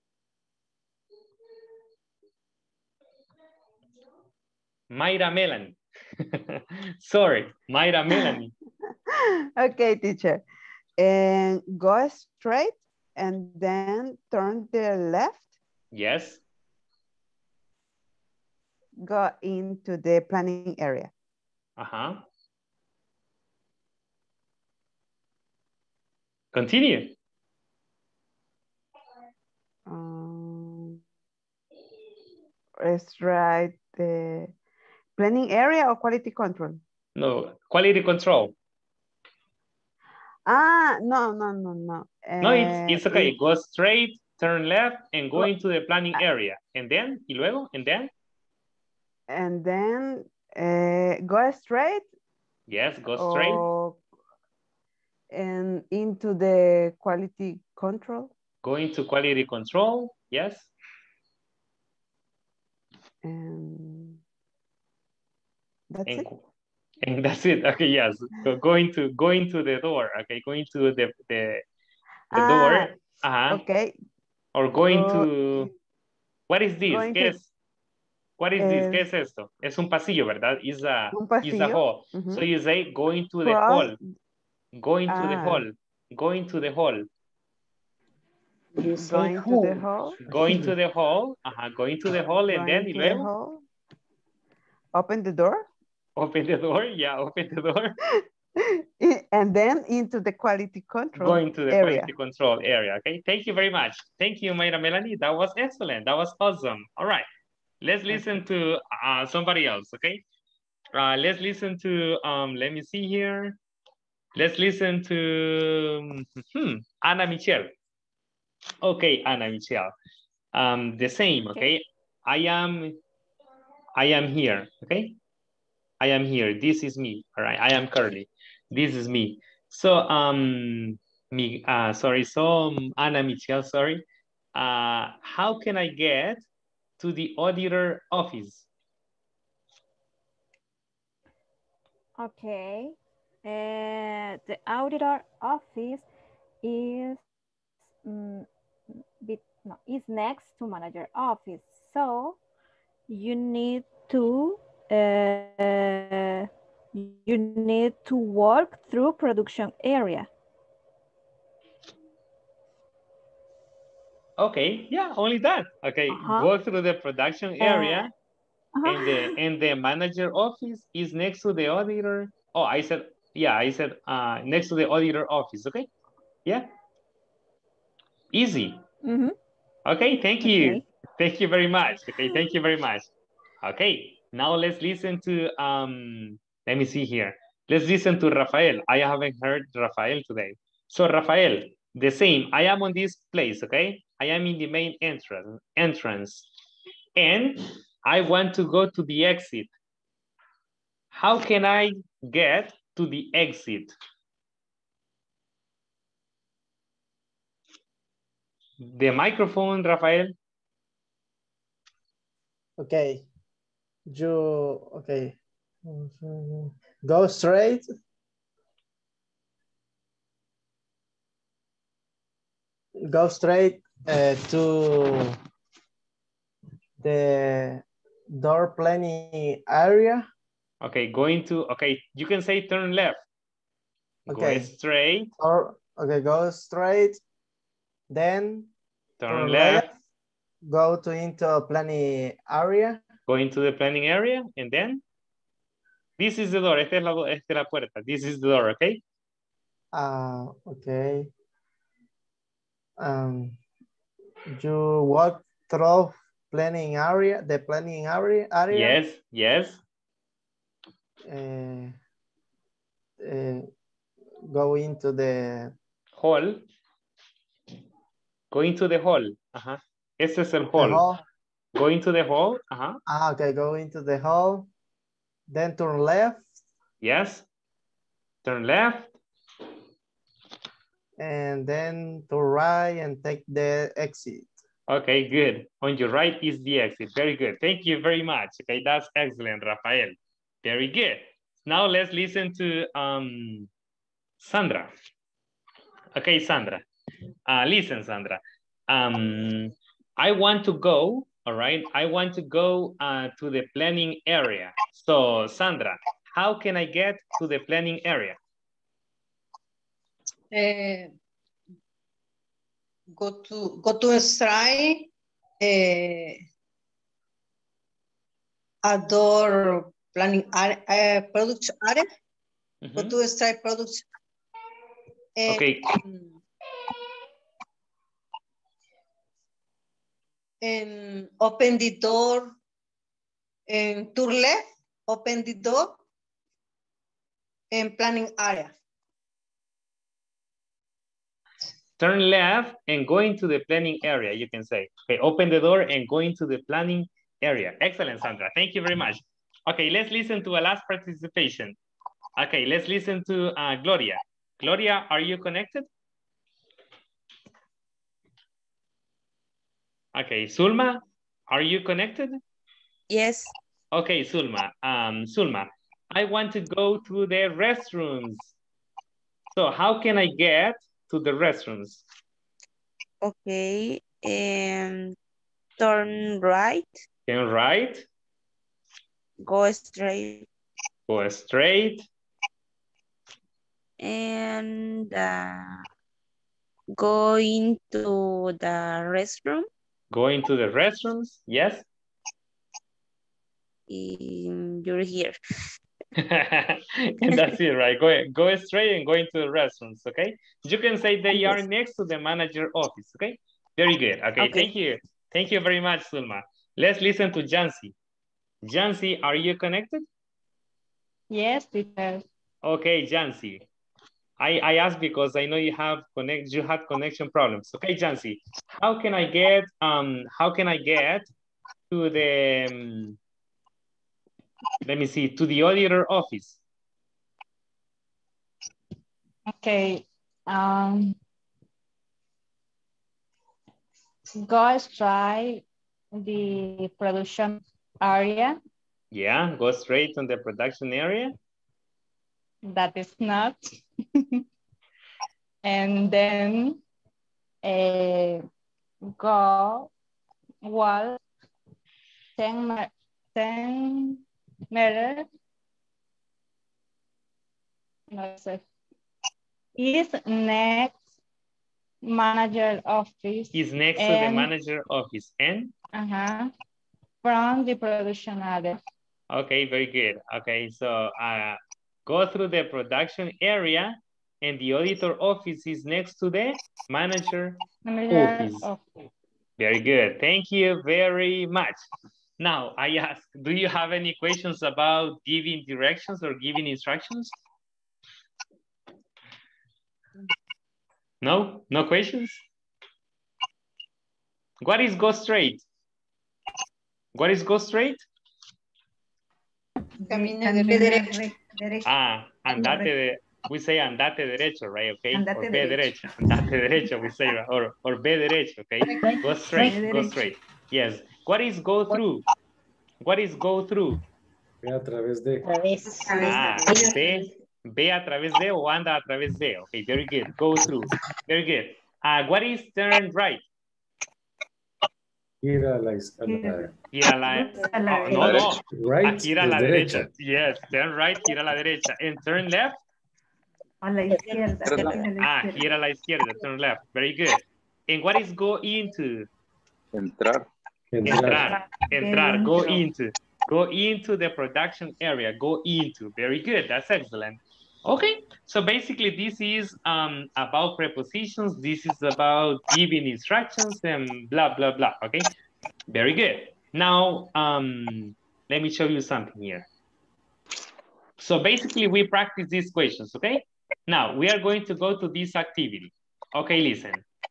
Mayra Melanie. Sorry, Mayra Melanie. Okay, teacher. And go straight and then turn to the left. Yes. Go into the planning area. Uh-huh. Continue. Um, it's right. The planning area or quality control? No, quality control. Ah, no, no, no, no. No, it's, it's okay. It, go straight, turn left, and go into the planning area. And then, y luego, and then? And then uh, go straight. Yes, go straight. Or, and into the quality control. Go into quality control, yes. And that's and, it. And that's it. Okay, yes. So go into go into the door. Okay, go into the the, the ah, door. Uh-huh. Okay. Or go into. What is this? ¿Qué to, es? What is this? ¿Qué es esto? Es un pasillo, ¿verdad? Is a un pasillo. Is a hall. Uh-huh. So you say go into the Cross. hall. Go into ah. the hall. Go into the hall. You say going hall. to the hall. Go into the hall. Uh-huh. Go into the hall and then y luego. Hall. Open the door. Open the door. Yeah, open the door. And then into the quality control Go into the area. quality control area. Okay. Thank you very much. Thank you, Mayra Melanie. That was excellent. That was awesome. All right. Let's listen to uh, somebody else. Okay. Uh, let's listen to. Um. Let me see here. Let's listen to hmm, Ana Michelle. Okay, Ana Michelle. Um, the same, okay? I am, I am here, okay? I am here, this is me, all right? I am Curly, this is me. So, um, me, uh, sorry, so um, Ana Michelle, sorry. Uh, how can I get to the auditor office? Okay, uh, the auditor office is um, bit, no, is next to manager office. So you need to uh, you need to walk through production area. Okay, yeah, only that. Okay, uh-huh. Go through the production area uh, and the and the manager office is next to the auditor. Oh, I said, yeah, I said uh, next to the auditor office, okay? Yeah. Easy. Mm-hmm. Okay, thank you. Okay. Thank you very much. Okay, thank you very much. Okay, now let's listen to, um, let me see here. Let's listen to Rafael. I haven't heard Rafael today. So Rafael, the same. I am on this place, okay? I am in the main entrance. entrance. and I want to go to the exit. How can I get to the exit? The microphone, Rafael. Okay. You, okay. Go straight. Go straight uh, to the door planning area. Okay, going to, okay, you can say turn left. Okay. Go straight. Or, okay, go straight. Then turn, turn left. left. Go to into planning area. Go into the planning area and then this is the door. Esta es la, esta es la puerta. This is the door, okay? Uh, okay. Um, you walk through planning area, the planning area. area. Yes, yes. Uh, uh, go into the hall. Go into the hall. Uh-huh. Ese es el hall. hall. Go into the hall. Uh-huh. Ah, okay, go into the hall. Then turn left. Yes. Turn left. And then to right and take the exit. Okay, good. On your right is the exit. Very good. Thank you very much. Okay, that's excellent, Rafael. Very good. Now let's listen to um, Sandra. Okay, Sandra. Uh, listen, Sandra. Um, I want to go, all right? I want to go uh, to the planning area. So, Sandra, how can I get to the planning area? Uh, go to go to a strike uh, outdoor planning area, uh, production area. Mm-hmm. Go to a strike production. Uh, okay. And open the door and turn left. Open the door and planning area. Turn left and go into the planning area, you can say. Okay, open the door and go into the planning area. Excellent, Sandra. Thank you very much. Okay, let's listen to a last participation. Okay, let's listen to uh, Gloria. Gloria, are you connected? Okay, Sulma, are you connected? Yes. Okay, Sulma. Um, Sulma, I want to go to the restrooms. So how can I get to the restrooms? Okay, and turn right. Turn right. Go straight. Go straight. And uh, go into the restroom. Go into the restrooms, yes. In, you're here. And that's it, right? Go, go straight and go into the restrooms, okay? You can say they yes. are next to the manager office, okay? Very good. Okay, okay, thank you. Thank you very much, Sulma. Let's listen to Jancy. Jancy, are you connected? Yes, teacher. Okay, Jancy. I, I asked because I know you have connect you had connection problems. Okay, Jancy, how can I get um how can I get to the um, let me see to the auditor office? Okay. Um go straight the production area. Yeah, go straight on the production area. That is not. And then uh, go walk ten, ten meters. No sé. Is next manager office. Is next and, to the manager office and? Uh-huh. From the production area. Okay, very good. Okay, so uh, go through the production area and the auditor office is next to the manager, manager office. office. Very good. Thank you very much. Now, I ask, do you have any questions about giving directions or giving instructions? No? No questions? What is go straight? What is go straight? Camina derecho. Ah, andate de, we say andate derecho, right? Okay. Andate or be derecho. derecho. Andate derecho, we say, right? or or be derecho. Okay. Go straight. Go straight. Yes. What is go through? What is go through? Ve a través de. Ah, ve, ve a través de o anda a través de. Okay, very good. Go through. Very good. Uh, what is turn right? Ir a la, is- a la- Ir a la, A la oh, no, no. Right Aquí ir a es la derecha. derecha. Yes, turn right, ir a la derecha. And turn left? A la izquierda. A la Ah, izquierda. here a la izquierda, turn left. Very good. And what is go into? Entrar. Entrar. Entrar. Go Dentro. into. Go into the production area. Go into. Very good. That's excellent. Okay. So basically this is um, about prepositions. This is about giving instructions and blah, blah, blah. Okay. Very good. Now, um, let me show you something here. So basically we practice these questions. Okay. Now we are going to go to this activity. Okay, listen.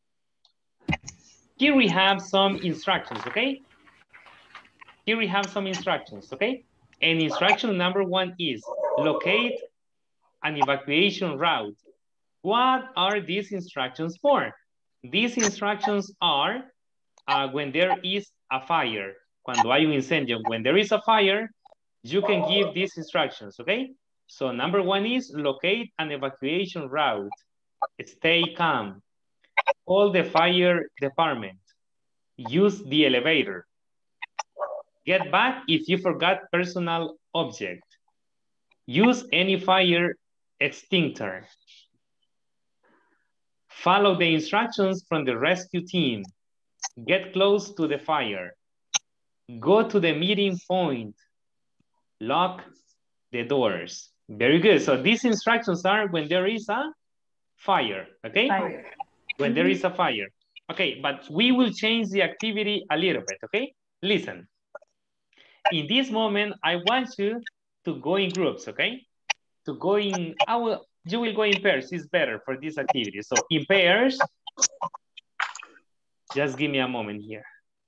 Here we have some instructions, okay? Here we have some instructions, okay? And instruction number one is locate an evacuation route. What are these instructions for? These instructions are uh, when there is a fire. Cuando hay un incendio, when there is a fire, you can give these instructions, okay? So number one is locate an evacuation route. Stay calm. Call the fire department. Use the elevator. Get back if you forgot personal object. Use any fire extinguisher. Follow the instructions from the rescue team. Get close to the fire. Go to the meeting point. Lock the doors. Very good. So these instructions are when there is a fire, okay? Fire. When there is a fire. Okay, but we will change the activity a little bit, okay? Listen. In this moment, I want you to go in groups, okay? To go in, I will, you will go in pairs, it's better for this activity. So in pairs, just give me a moment here.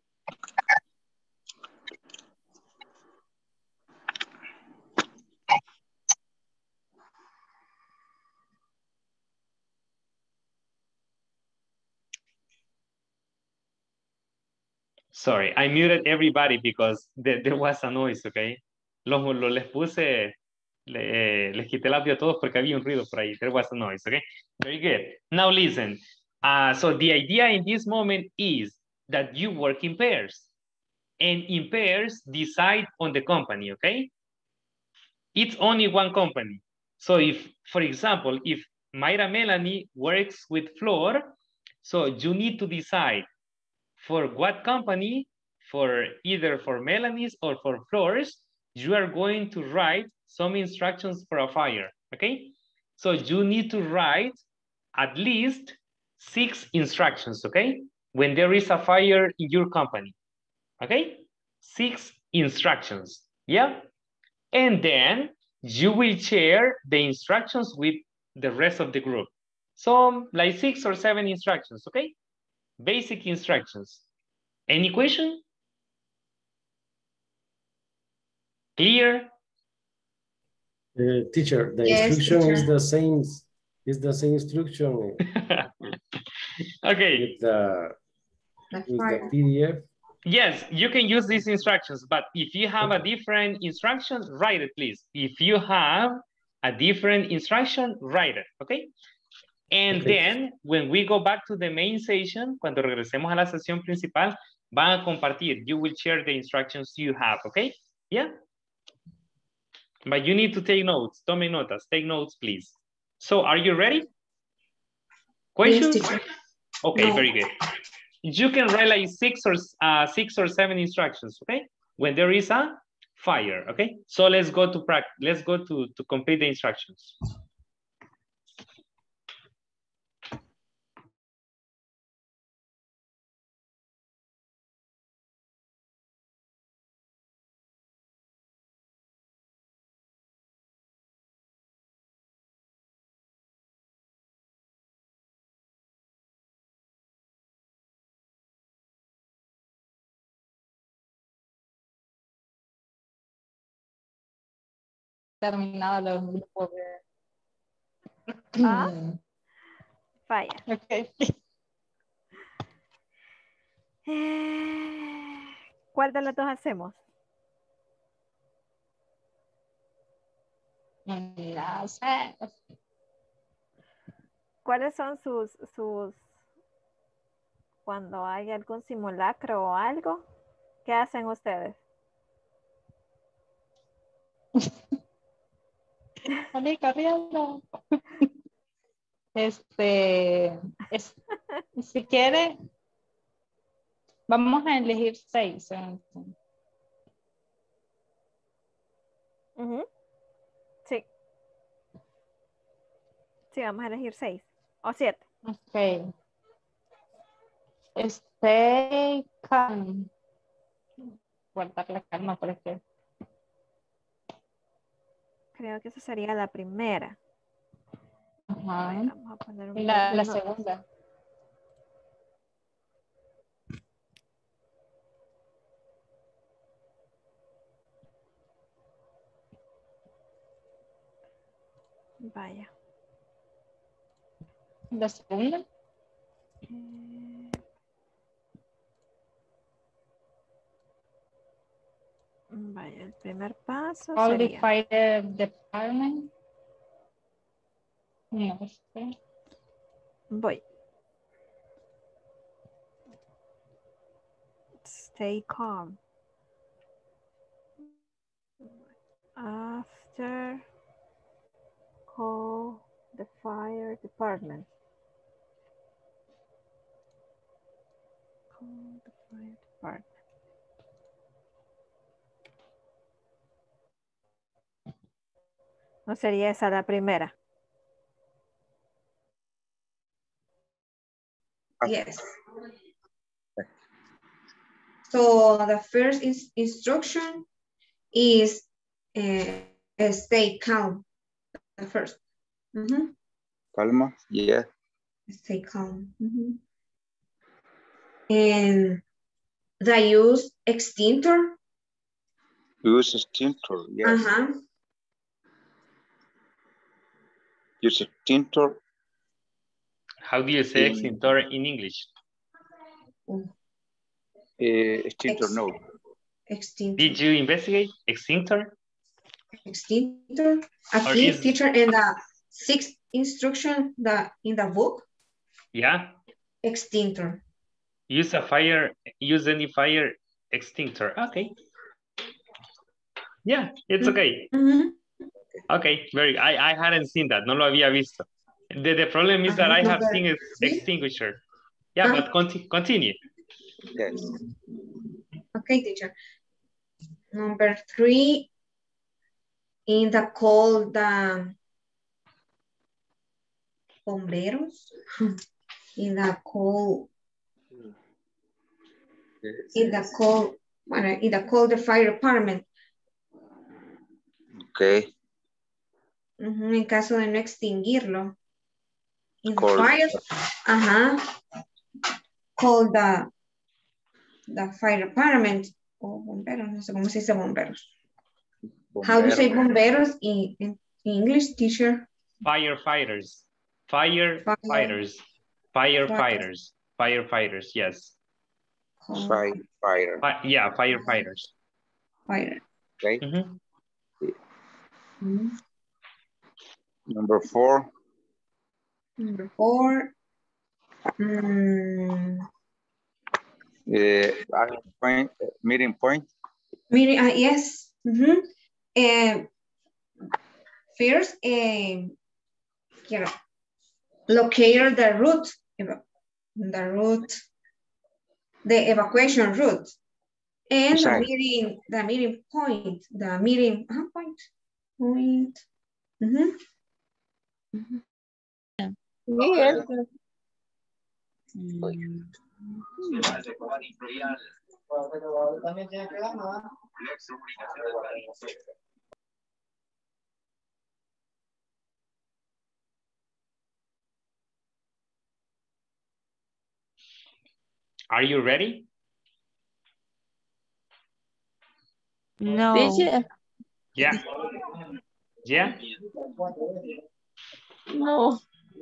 Sorry, I muted everybody because there, there was a noise, okay? Los, los les puse, le, eh, les quité el audio a todos porque había un ruido por ahí. There was a noise, okay? Very good. Now listen. Uh, so the idea in this moment is that you work in pairs. And in pairs, decide on the company, okay? It's only one company. So if, for example, if Mayra Melanie works with Flor, so you need to decide for what company, for either for Melanie's or for Flor's, you are going to write some instructions for a fire, okay? So you need to write at least six instructions, okay? When there is a fire in your company, okay? Six instructions, yeah? And then you will share the instructions with the rest of the group. So like six or seven instructions, okay? Basic instructions. Any question? Clear? Uh, teacher, the Yes, instruction teacher. is the same. Is the same instruction Okay. with the with the P D F. Yes, you can use these instructions, but if you have a different instruction, write it, please. If you have a different instruction, write it, okay? And Okay. then, when we go back to the main session, cuando regresemos a la sesión principal, van a compartir. You will share the instructions you have, okay? Yeah? But you need to take notes. Tome notas. Take notes, please. So, are you ready? Questions? Yes, teacher. Okay, No. very good. You can write like six or uh, six or seven instructions, okay? When there is a fire, okay? So let's go to practice. Let's go to to complete the instructions. terminado los grupos de... Ah, vaya. Okay. ¿Cuál de los dos hacemos? No sé. ¿Cuáles son sus, sus, cuando hay algún simulacro o algo? ¿Qué hacen ustedes? Salí corriendo. Este, es, si quiere, vamos a elegir seis. Uh-huh. Sí. Sí, vamos a elegir seis o siete. Ok. Stay calm. Guardar la calma por aquí. Creo que esa sería la primera. Ajá. Ver, vamos a poner un Y la, la no. segunda. Vaya. La segunda. Eh, Vaya, el primer paso All the sería. fire department. No sé. Voy. Stay calm. After call the fire department. Call the fire department. ¿No sería esa la primera? Yes. So the first is instruction is uh, stay calm. The first. Mm-hmm. Calma, yeah. Stay calm. Mm-hmm. And the use extinctor. Use extinctor, yes. Uh-huh. Use extinctor. How do you say in, extinctor in English? Uh, extinctor, Ex no. Extinctor. Did you investigate extinctor? Extinctor. Aquí, is... teacher, in the sixth instruction the, in the book. Yeah. Extinctor. Use a fire, use any fire extinctor. Okay. Yeah, it's okay. Mm-hmm. Okay, very, I, I hadn't seen that. No lo había visto. The, the problem is that I have seen it extinguisher. Yeah, huh? But conti continue. Yes. Okay, teacher. Number three, in the call the bomberos, in the call, in the call, bueno, in the call the fire department. Okay. Uh-huh, en caso de no extinguirlo. In the call. fire, ajá, call the, the fire department, o bomberos, no sé cómo se dice bomberos. Bomberos. How do you say bomberos in, in English, teacher? Firefighters. Firefighters. Fire. Firefighters. Firefighters, yes. Fire. Fire. Fi yeah, firefighters. Fire. Okay. Mm-hmm. Mm-hmm. Number four. Number four. Mm. Uh, point, meeting point. Meeting, uh, yes. Mm-hmm. Uh, first, uh, you know, locate the route, the route, the evacuation route, and the meeting, the meeting point, the meeting uh, point, point. Mm-hmm. Mm-hmm. Yes. Mm. Are you ready? No. Yeah. Yeah? No.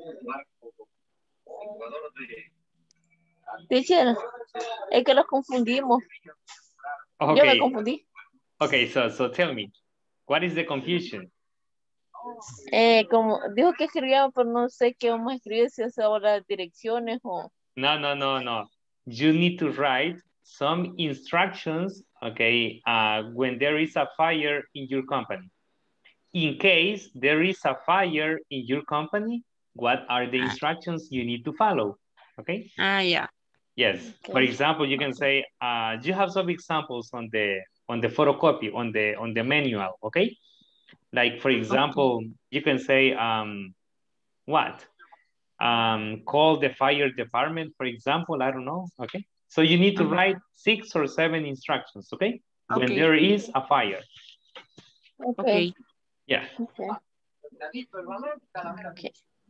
Teacher, es que los confundimos. Okay. Yo me confundí. Okay, so, so tell me, what is the confusion? Eh, como dijo que escribíamos, pero no sé qué vamos a escribir, si es ahora direcciones o... No, no, no, no. You need to write some instructions, okay, uh, when there is a fire in your company. In case there is a fire in your company, what are the instructions you need to follow, okay? Ah, yeah. Yes. Okay. For example, you can say, uh, you have some examples on the on the photocopy, on the on the manual, okay? Like, for example, okay. You can say, um, what? Um, call the fire department, for example, I don't know, okay? So you need to uh-huh. write six or seven instructions, okay? okay? When there is a fire. Okay. okay. Yeah. Okay. Okay.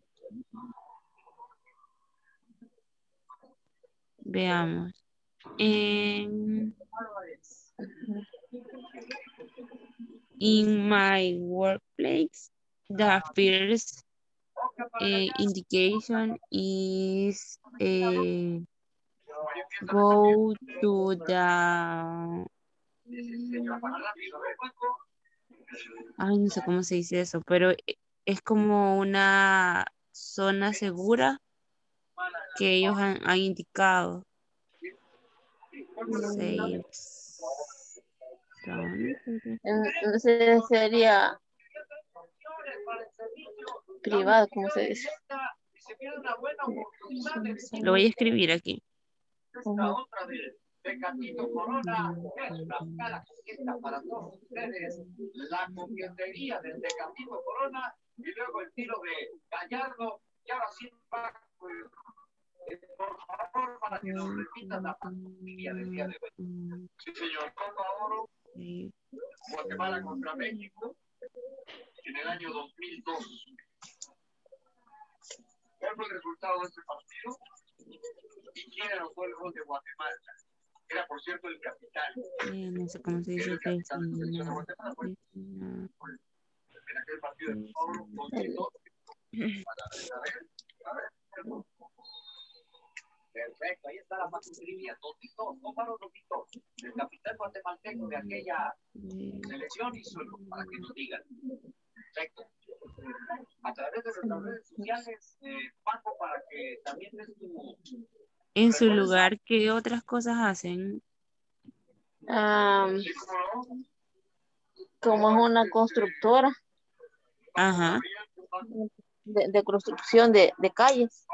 Veamos. In, in my workplace, the first uh, indication is uh, go to the... Ay, no sé cómo se dice eso, pero es como una zona segura que ellos han, han indicado. Safe zone. Entonces sería privado, ¿cómo se dice? Lo voy a escribir aquí. Uh-huh. Tecatito Corona, fresca la conquista para todos ustedes, la coquetería del Tecatito Corona y luego el tiro de Gallardo y ahora sí por favor para que nos repitan la familia del día de hoy. Sí, señor, Copa Oro, Guatemala contra México en el año dos mil dos. ¿Cuál fue el resultado de este partido? ¿Y quién anotó el gol de Guatemala? Era, por cierto, el capitán. Eh, no sé cómo se dice que es. No. En aquel partido de Pablo, perfecto, ahí está la patrullería. Totito, Ómaro Totito, el capitán guatemalteco de aquella selección hizo para que nos digan. Perfecto. A través de nuestras redes sociales, eh, Paco, para que también des tu... En su lugar, ¿qué otras cosas hacen? Um, como es una constructora. Ajá. De, de construcción de, de calles.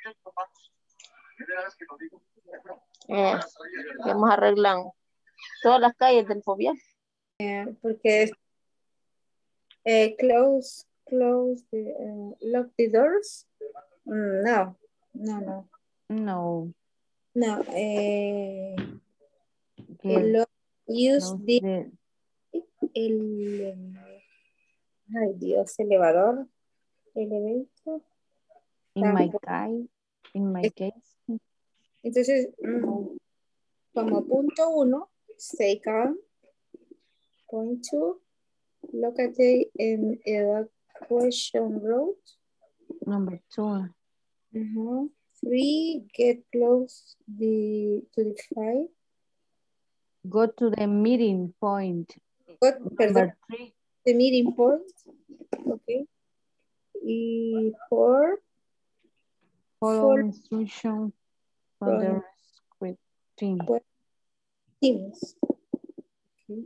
Eh, hemos arreglado todas las calles del Fobial. Eh, porque eh, close, close, the, uh, lock the doors. Mm, no, no, no. No. No, eh, el, use no, the, the, el, ay Dios, elevador, elevator. In my case, in my case. Entonces, mm, como punto uno, stay calm. Point two, locate in evacuation road. Number two. Uh-huh. Three, get close the, to the fire. Go to the meeting point. Go, Number three. The meeting point. Okay. Y four. Follow four, instruction from the rescue team. Teams. Okay.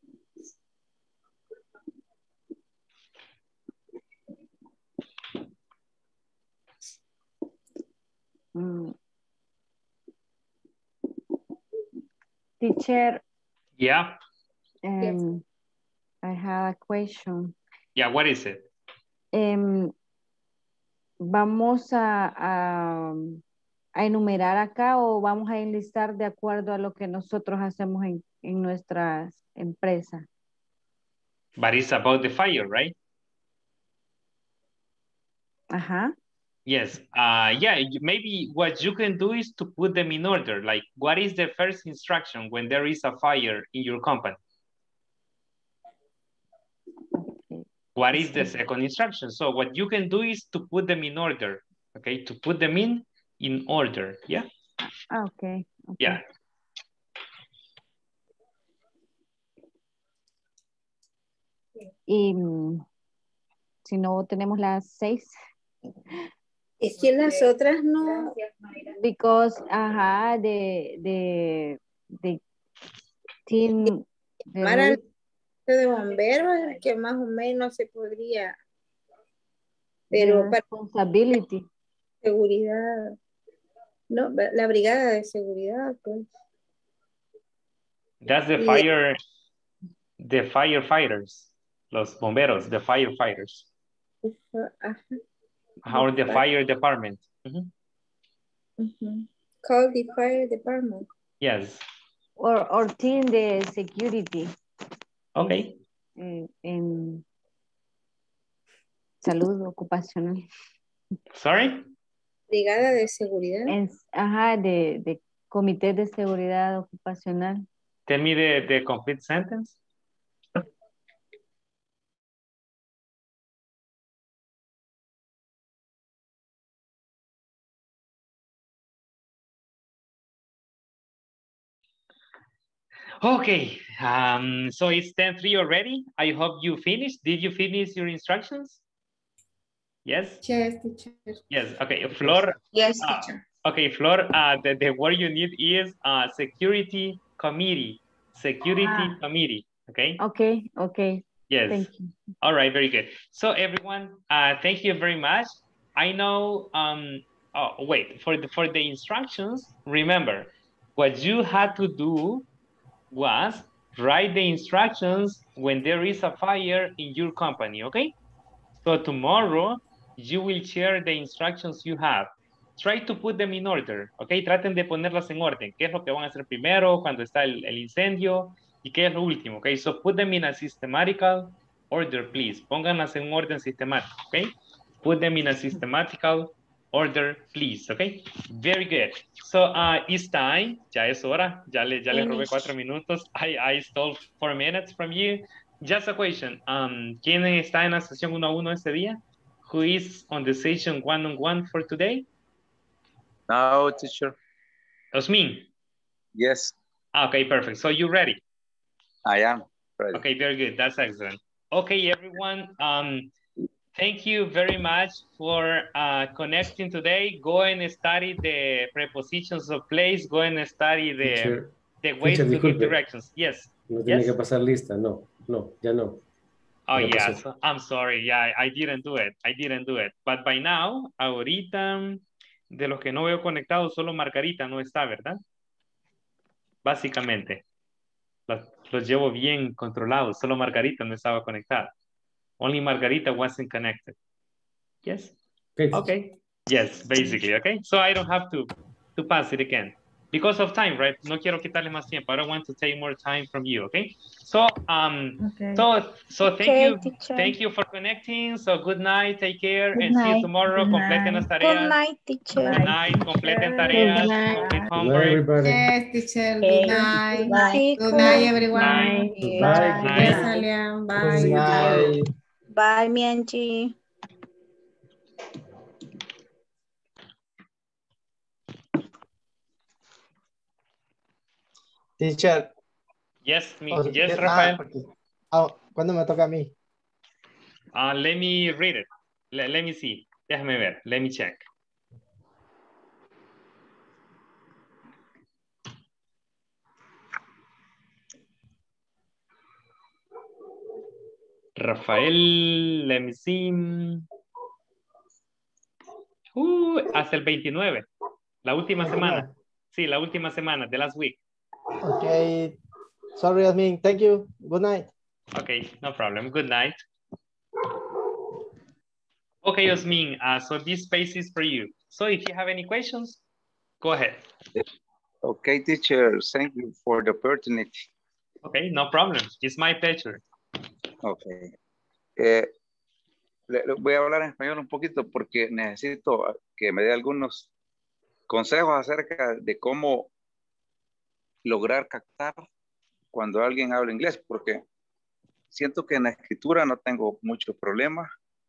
Mm. Teacher. Yeah. Um, yes. I have a question. Yeah, what is it? Um, ¿Vamos a, a, a enumerar acá o vamos a enlistar de acuerdo a lo que nosotros hacemos en, en nuestras empresas? But it's about the fire, right? Ajá. Yes, uh, yeah, maybe what you can do is to put them in order. Like, what is the first instruction when there is a fire in your company? Okay. what is the second instruction? So what you can do is to put them in order, okay? To put them in in order, yeah? Okay. Okay. Yeah. Y mm, si no tenemos las seis. Es que las otras no. Because, ajá, de, de, de, team, de Llamar al Ruth, de bomberos es que más o menos se podría. Pero de para responsibility. seguridad. No, la brigada de seguridad, pues. That's the Y- fire, the firefighters, los bomberos, the firefighters, Ajá. or the fire department. Mhm. Ujú. Call the fire department. Yes, Or, or team de security. okay. En, en salud ocupacional. Sorry? Brigada de seguridad. En, ajá, de, de comité de seguridad ocupacional. Tell me the, the complete sentence. Okay, um, so it's ten three already. I hope you finished. Did you finish your instructions? Yes? Yes, teacher. Yes, okay, Flor. Yes, uh, teacher. okay, Flor, uh, the, the word you need is uh, security committee. Security Ah. committee, okay? Okay, okay. Yes. Thank you. All right, very good. So everyone, uh, thank you very much. I know, um, oh, wait, for the, for the instructions, remember, what you had to do was write the instructions when there is a fire in your company, okay? So tomorrow, you will share the instructions you have. Try to put them in order, okay? Traten de ponerlas en orden. ¿Qué es lo que van a hacer primero cuando está el, el incendio? ¿Y qué es lo último? Okay, so put them in a systematical order, please. Pónganlas en orden sistemático, okay? Put them in a systematical order, please, okay? Very good. So uh, it's time. Ya es hora. Ya le, ya le robé cuatro minutos. I, I stole four minutes from you. Just a question. Um, ¿Quién está en la sesión uno a uno este día? Who is on the session one on one for today? No, teacher. Osmin. Yes, Okay, perfect. So you ready? I am ready. Okay, very good. That's excellent. Okay, everyone. Um, thank you very much for uh, connecting today. Go and study the prepositions of place. Go and study the, Teacher, the ways teacher, to give disculpe. directions. Yes. No tiene Yes. que pasar lista. No, no, ya no. Oh, Ya yes. pasó. I'm sorry. Yeah, I didn't do it. I didn't do it. But by now, ahorita, de los que no veo conectados, solo Margarita no está, ¿verdad? Básicamente. Los, los llevo bien controlados. Solo Margarita no estaba conectada. Only Margarita wasn't connected. Yes? Okay. Okay. Yes, basically, okay? So I don't have to, to pass it again. Because of time, right? No quiero quitarle más tiempo. I don't want to take more time from you, okay? So, um, Okay. so, so thank Okay, you. teacher. Thank you for connecting. So good night, take care, Good and see you night. tomorrow. Good Completen las night. Good tareas. night, teacher. Good night, completen Good tareas, night. complete Good night, homework. everybody. Yes, teacher. Okay. Good night. Bye. Good night, everyone. Bye. Yes. Bye. Good Yes, night. Alia. Good Bye. night. Bye, Mianchi. Teacher. Yes, me, oh, yes, ah, Rafael. porque- ah, ¿cuándo me toca a mí? Uh, let me read it. Let, let me see. Déjame ver. Let me check. Rafael, let me see. Uh, hasta el veintinueve. La última semana. Sí, la última semana, the last week. Okay. Sorry, Yasmin. Thank you. Good night. Okay, no problem. Good night. Okay, Yasmin, uh, so this space is for you. So if you have any questions, go ahead. Okay, teacher. Thank you for the opportunity. Okay, no problem. It's my pleasure. Okay. Eh, le, le voy a hablar en español un poquito porque necesito que me dé algunos consejos acerca de cómo lograr captar cuando alguien habla inglés, porque siento que en la escritura no tengo muchos problemas.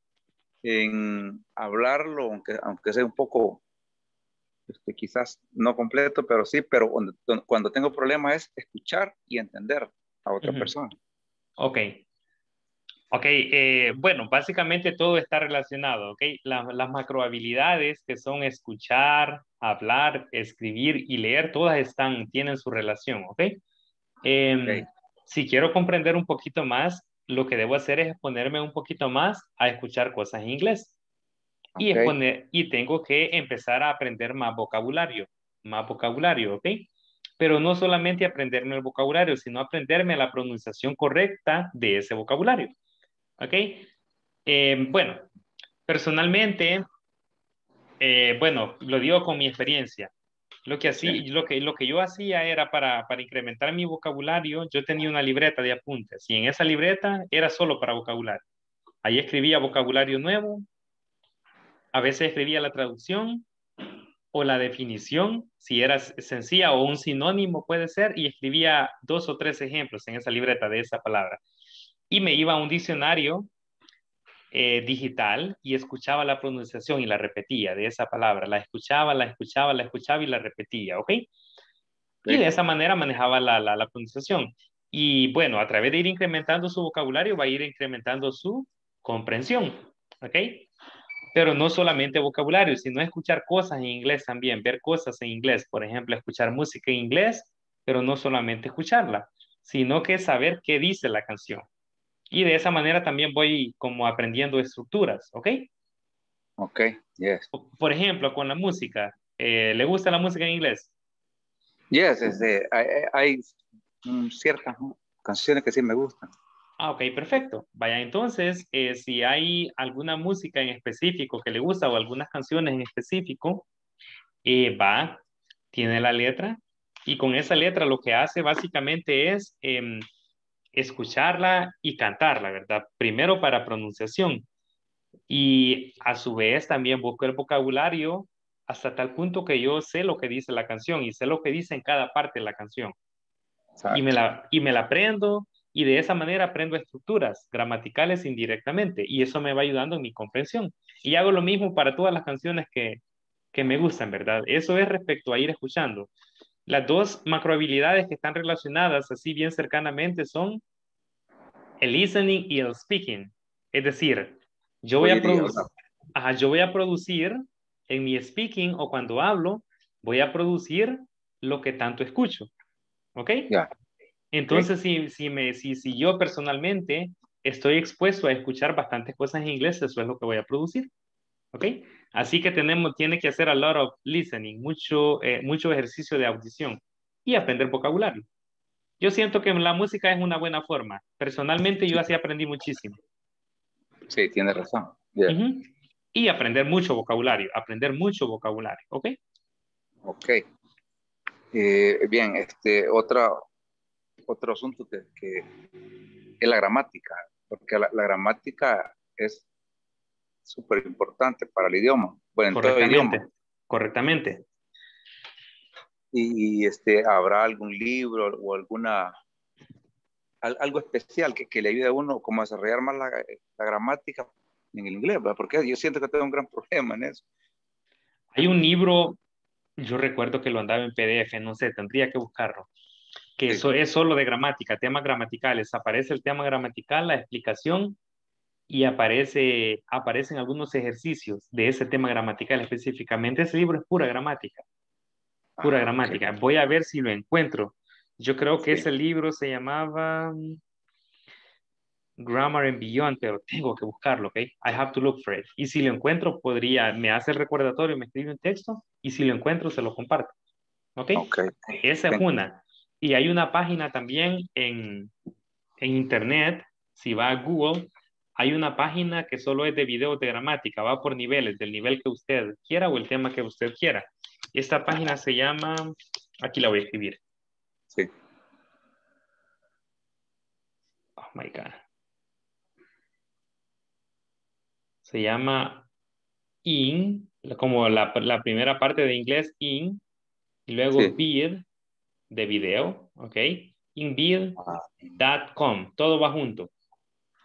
En hablarlo, aunque, aunque sea un poco, este, quizás no completo, pero sí, pero cuando, cuando tengo problemas es escuchar y entender a otra Ujú. persona. Ok. Ok, eh, bueno, básicamente todo está relacionado, ok. La- las macrohabilidades que son escuchar, hablar, escribir y leer, todas están, tienen su relación, ok. Em, Ok. Si quiero comprender un poquito más, lo que debo hacer es ponerme un poquito más a escuchar cosas en inglés. Y, Ok. exponer, y tengo que empezar a aprender más vocabulario, más vocabulario, ¿ok? Pero no solamente aprenderme el vocabulario, sino aprenderme la pronunciación correcta de ese vocabulario, ¿ok? Eh, bueno, personalmente, eh, bueno, lo digo con mi experiencia. Lo que, Sí. así, lo que, lo que yo hacía era para, para incrementar mi vocabulario, yo tenía una libreta de apuntes y en esa libreta era solo para vocabulario. Ahí escribía vocabulario nuevo, a veces escribía la traducción o la definición, si era sencilla o un sinónimo puede ser, y escribía dos o tres ejemplos en esa libreta de esa palabra. Y me iba a un diccionario eh, digital y escuchaba la pronunciación y la repetía de esa palabra. La escuchaba, la escuchaba, la escuchaba y la repetía, ¿ok? Y de esa manera manejaba la, la, la pronunciación. Y bueno, a través de ir incrementando su vocabulario, va a ir incrementando su comprensión, ¿ok? Pero no solamente vocabulario, sino escuchar cosas en inglés también, ver cosas en inglés. Por ejemplo, escuchar música en inglés, pero no solamente escucharla, sino que saber qué dice la canción. Y de esa manera también voy como aprendiendo estructuras, ¿ok? Ok, yes. Por ejemplo, con la música, eh, ¿le gusta la música en inglés? Yes, este, hay, hay mm, ciertas canciones que sí me gustan. Ah, ok, perfecto. Vaya, entonces, eh, si hay alguna música en específico que le gusta o algunas canciones en específico, eh, va, tiene la letra y con esa letra lo que hace básicamente es eh, escucharla y cantarla, ¿verdad? Primero para pronunciación y a su vez también busco el vocabulario hasta tal punto que yo sé lo que dice la canción y sé lo que dice en cada parte de la canción. Y me la, y me la aprendo y de esa manera aprendo estructuras gramaticales indirectamente y eso me va ayudando en mi comprensión. Y hago lo mismo para todas las canciones que, que me gustan, ¿verdad? Eso es respecto a ir escuchando. Las dos macrohabilidades que están relacionadas así bien cercanamente son el listening y el speaking. Es decir, yo voy a producir, ajá, yo voy a producir en mi speaking o cuando hablo, voy a producir lo que tanto escucho. ¿Ok? Ya. Entonces, si, si, me, si, si yo personalmente estoy expuesto a escuchar bastantes cosas en inglés, eso es lo que voy a producir. ¿Ok? Así que tenemos, tiene que hacer a lot of listening, mucho, eh, mucho ejercicio de audición y aprender vocabulario. Yo siento que la música es una buena forma. Personalmente yo así aprendí muchísimo. Sí, tiene razón. Yeah. Uh-huh. Y aprender mucho vocabulario, aprender mucho vocabulario. ¿Ok? Ok. Eh, bien, este, otra, otro asunto que, que es la gramática, porque la, la gramática es súper importante para el idioma, bueno, en todo idioma. Correctamente. Y, y, este, ¿habrá algún libro o alguna, al, algo especial que, que le ayude a uno como a desarrollar más la, la gramática en el inglés? ¿Verdad? Porque yo siento que tengo un gran problema en eso. Hay un libro, yo recuerdo que lo andaba en P D F, no sé, tendría que buscarlo, que sí. Eso es solo de gramática, temas gramaticales. Aparece el tema gramatical, la explicación y aparece, aparecen algunos ejercicios de ese tema gramatical específicamente. Ese libro es pura gramática, pura ah, gramática. Okay. Voy a ver si lo encuentro. Yo creo que sí. Ese libro se llamaba Grammar and Beyond, pero tengo que buscarlo, ¿ok? I have to look for it. Y si lo encuentro, podría, me hace el recordatorio, me escribe un texto y si lo encuentro, se lo comparto. ¿Ok? Okay. Esa es una. Y hay una página también en, en internet, si va a Google, hay una página que solo es de videos de gramática, va por niveles, del nivel que usted quiera o el tema que usted quiera. Esta página se llama, aquí la voy a escribir. Sí. Oh my God. Se llama in, como la, la primera parte de inglés, in, y luego sí. vid, de video, ¿ok? invid punto com, todo va junto.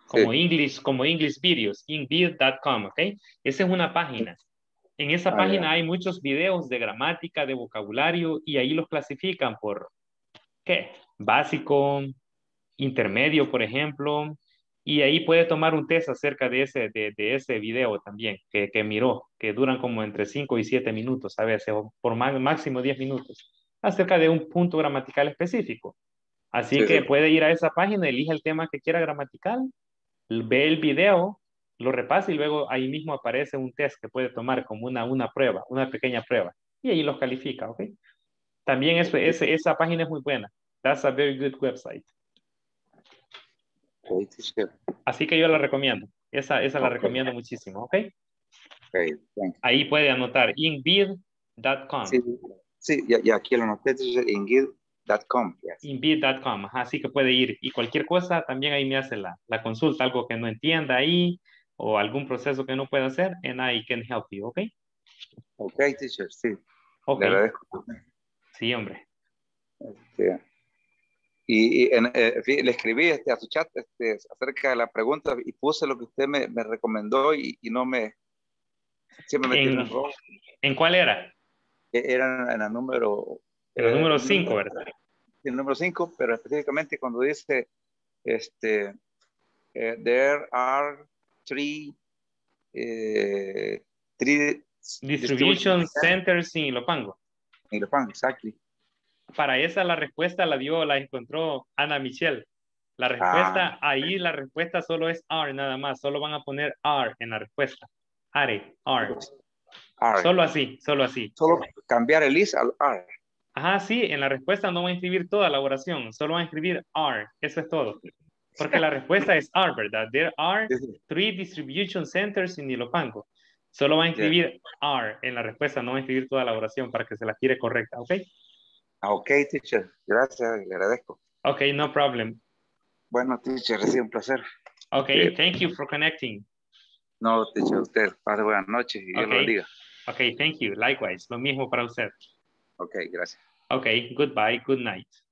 Como Sí. English, como English Videos, invid punto com, ¿ok? Esa es una página. En esa Ah, página ya. hay muchos videos de gramática, de vocabulario, y ahí los clasifican por, ¿qué? Básico, intermedio, por ejemplo, y ahí puede tomar un test acerca de ese, de, de ese video también, que, que miró, que duran como entre cinco y siete minutos a veces, o por má- máximo diez minutos, acerca de un punto gramatical específico. Así Sí, que sí. puede ir a esa página, elige el tema que quiera gramatical, ve el video, lo repasa y luego ahí mismo aparece un test que puede tomar como una, una prueba, una pequeña prueba, y ahí los califica, ¿ok? También eso, ese, esa página es muy buena. That's a very good website. Okay, teacher. Así que yo la recomiendo. Esa, esa la Okay. recomiendo muchísimo, ¿ok? Okay, thank you. Ahí puede anotar invid punto com. Sí, sí, ya, ya aquí lo noté, teacher, invid punto com. Yes. invid punto com, ajá, así que puede ir. Y cualquier cosa, también ahí me hace la, la consulta, algo que no entienda ahí, o algún proceso que no pueda hacer, and I can help you, ¿ok? Okay, teacher, sí. Ok. Le agradezco. Sí, hombre. Este, y y en, eh, fí- le escribí este, a su chat este, acerca de la pregunta y puse lo que usted me, me recomendó y, y no me... Siempre me tiró ¿En, en rojo. ¿En cuál era? Era en el número... En el eh, número el cinco, número- ¿verdad? el número cinco, pero específicamente cuando dice, este, eh, there are three, eh, three Distribution Centers en Ilopango. En Ilopango, exactly. Para esa la respuesta la dio, la encontró Ana Michelle. La respuesta, ahí la respuesta solo es R nada más. Solo van a poner R en la respuesta. Are, R. R. Solo así, solo así. Solo cambiar el is al R. Ajá, sí, en la respuesta no van a escribir toda la oración, solo van a escribir R, eso es todo. Porque la respuesta es R, ¿verdad? There are three distribution centers in Ilopango. Solo van a escribir R en la respuesta, no van a escribir toda la oración para que se la tire correcta, ¿ok? Ok, teacher. Gracias, le agradezco. Ok, no problem. Bueno, teacher, ha sido un placer. Ok, Este, thank you for connecting. No, teacher, usted. Pase buenas noches y Dios Ok. lo bendiga. Ok, thank you. Likewise, lo mismo para usted. Ok, gracias. Ok, goodbye, good night.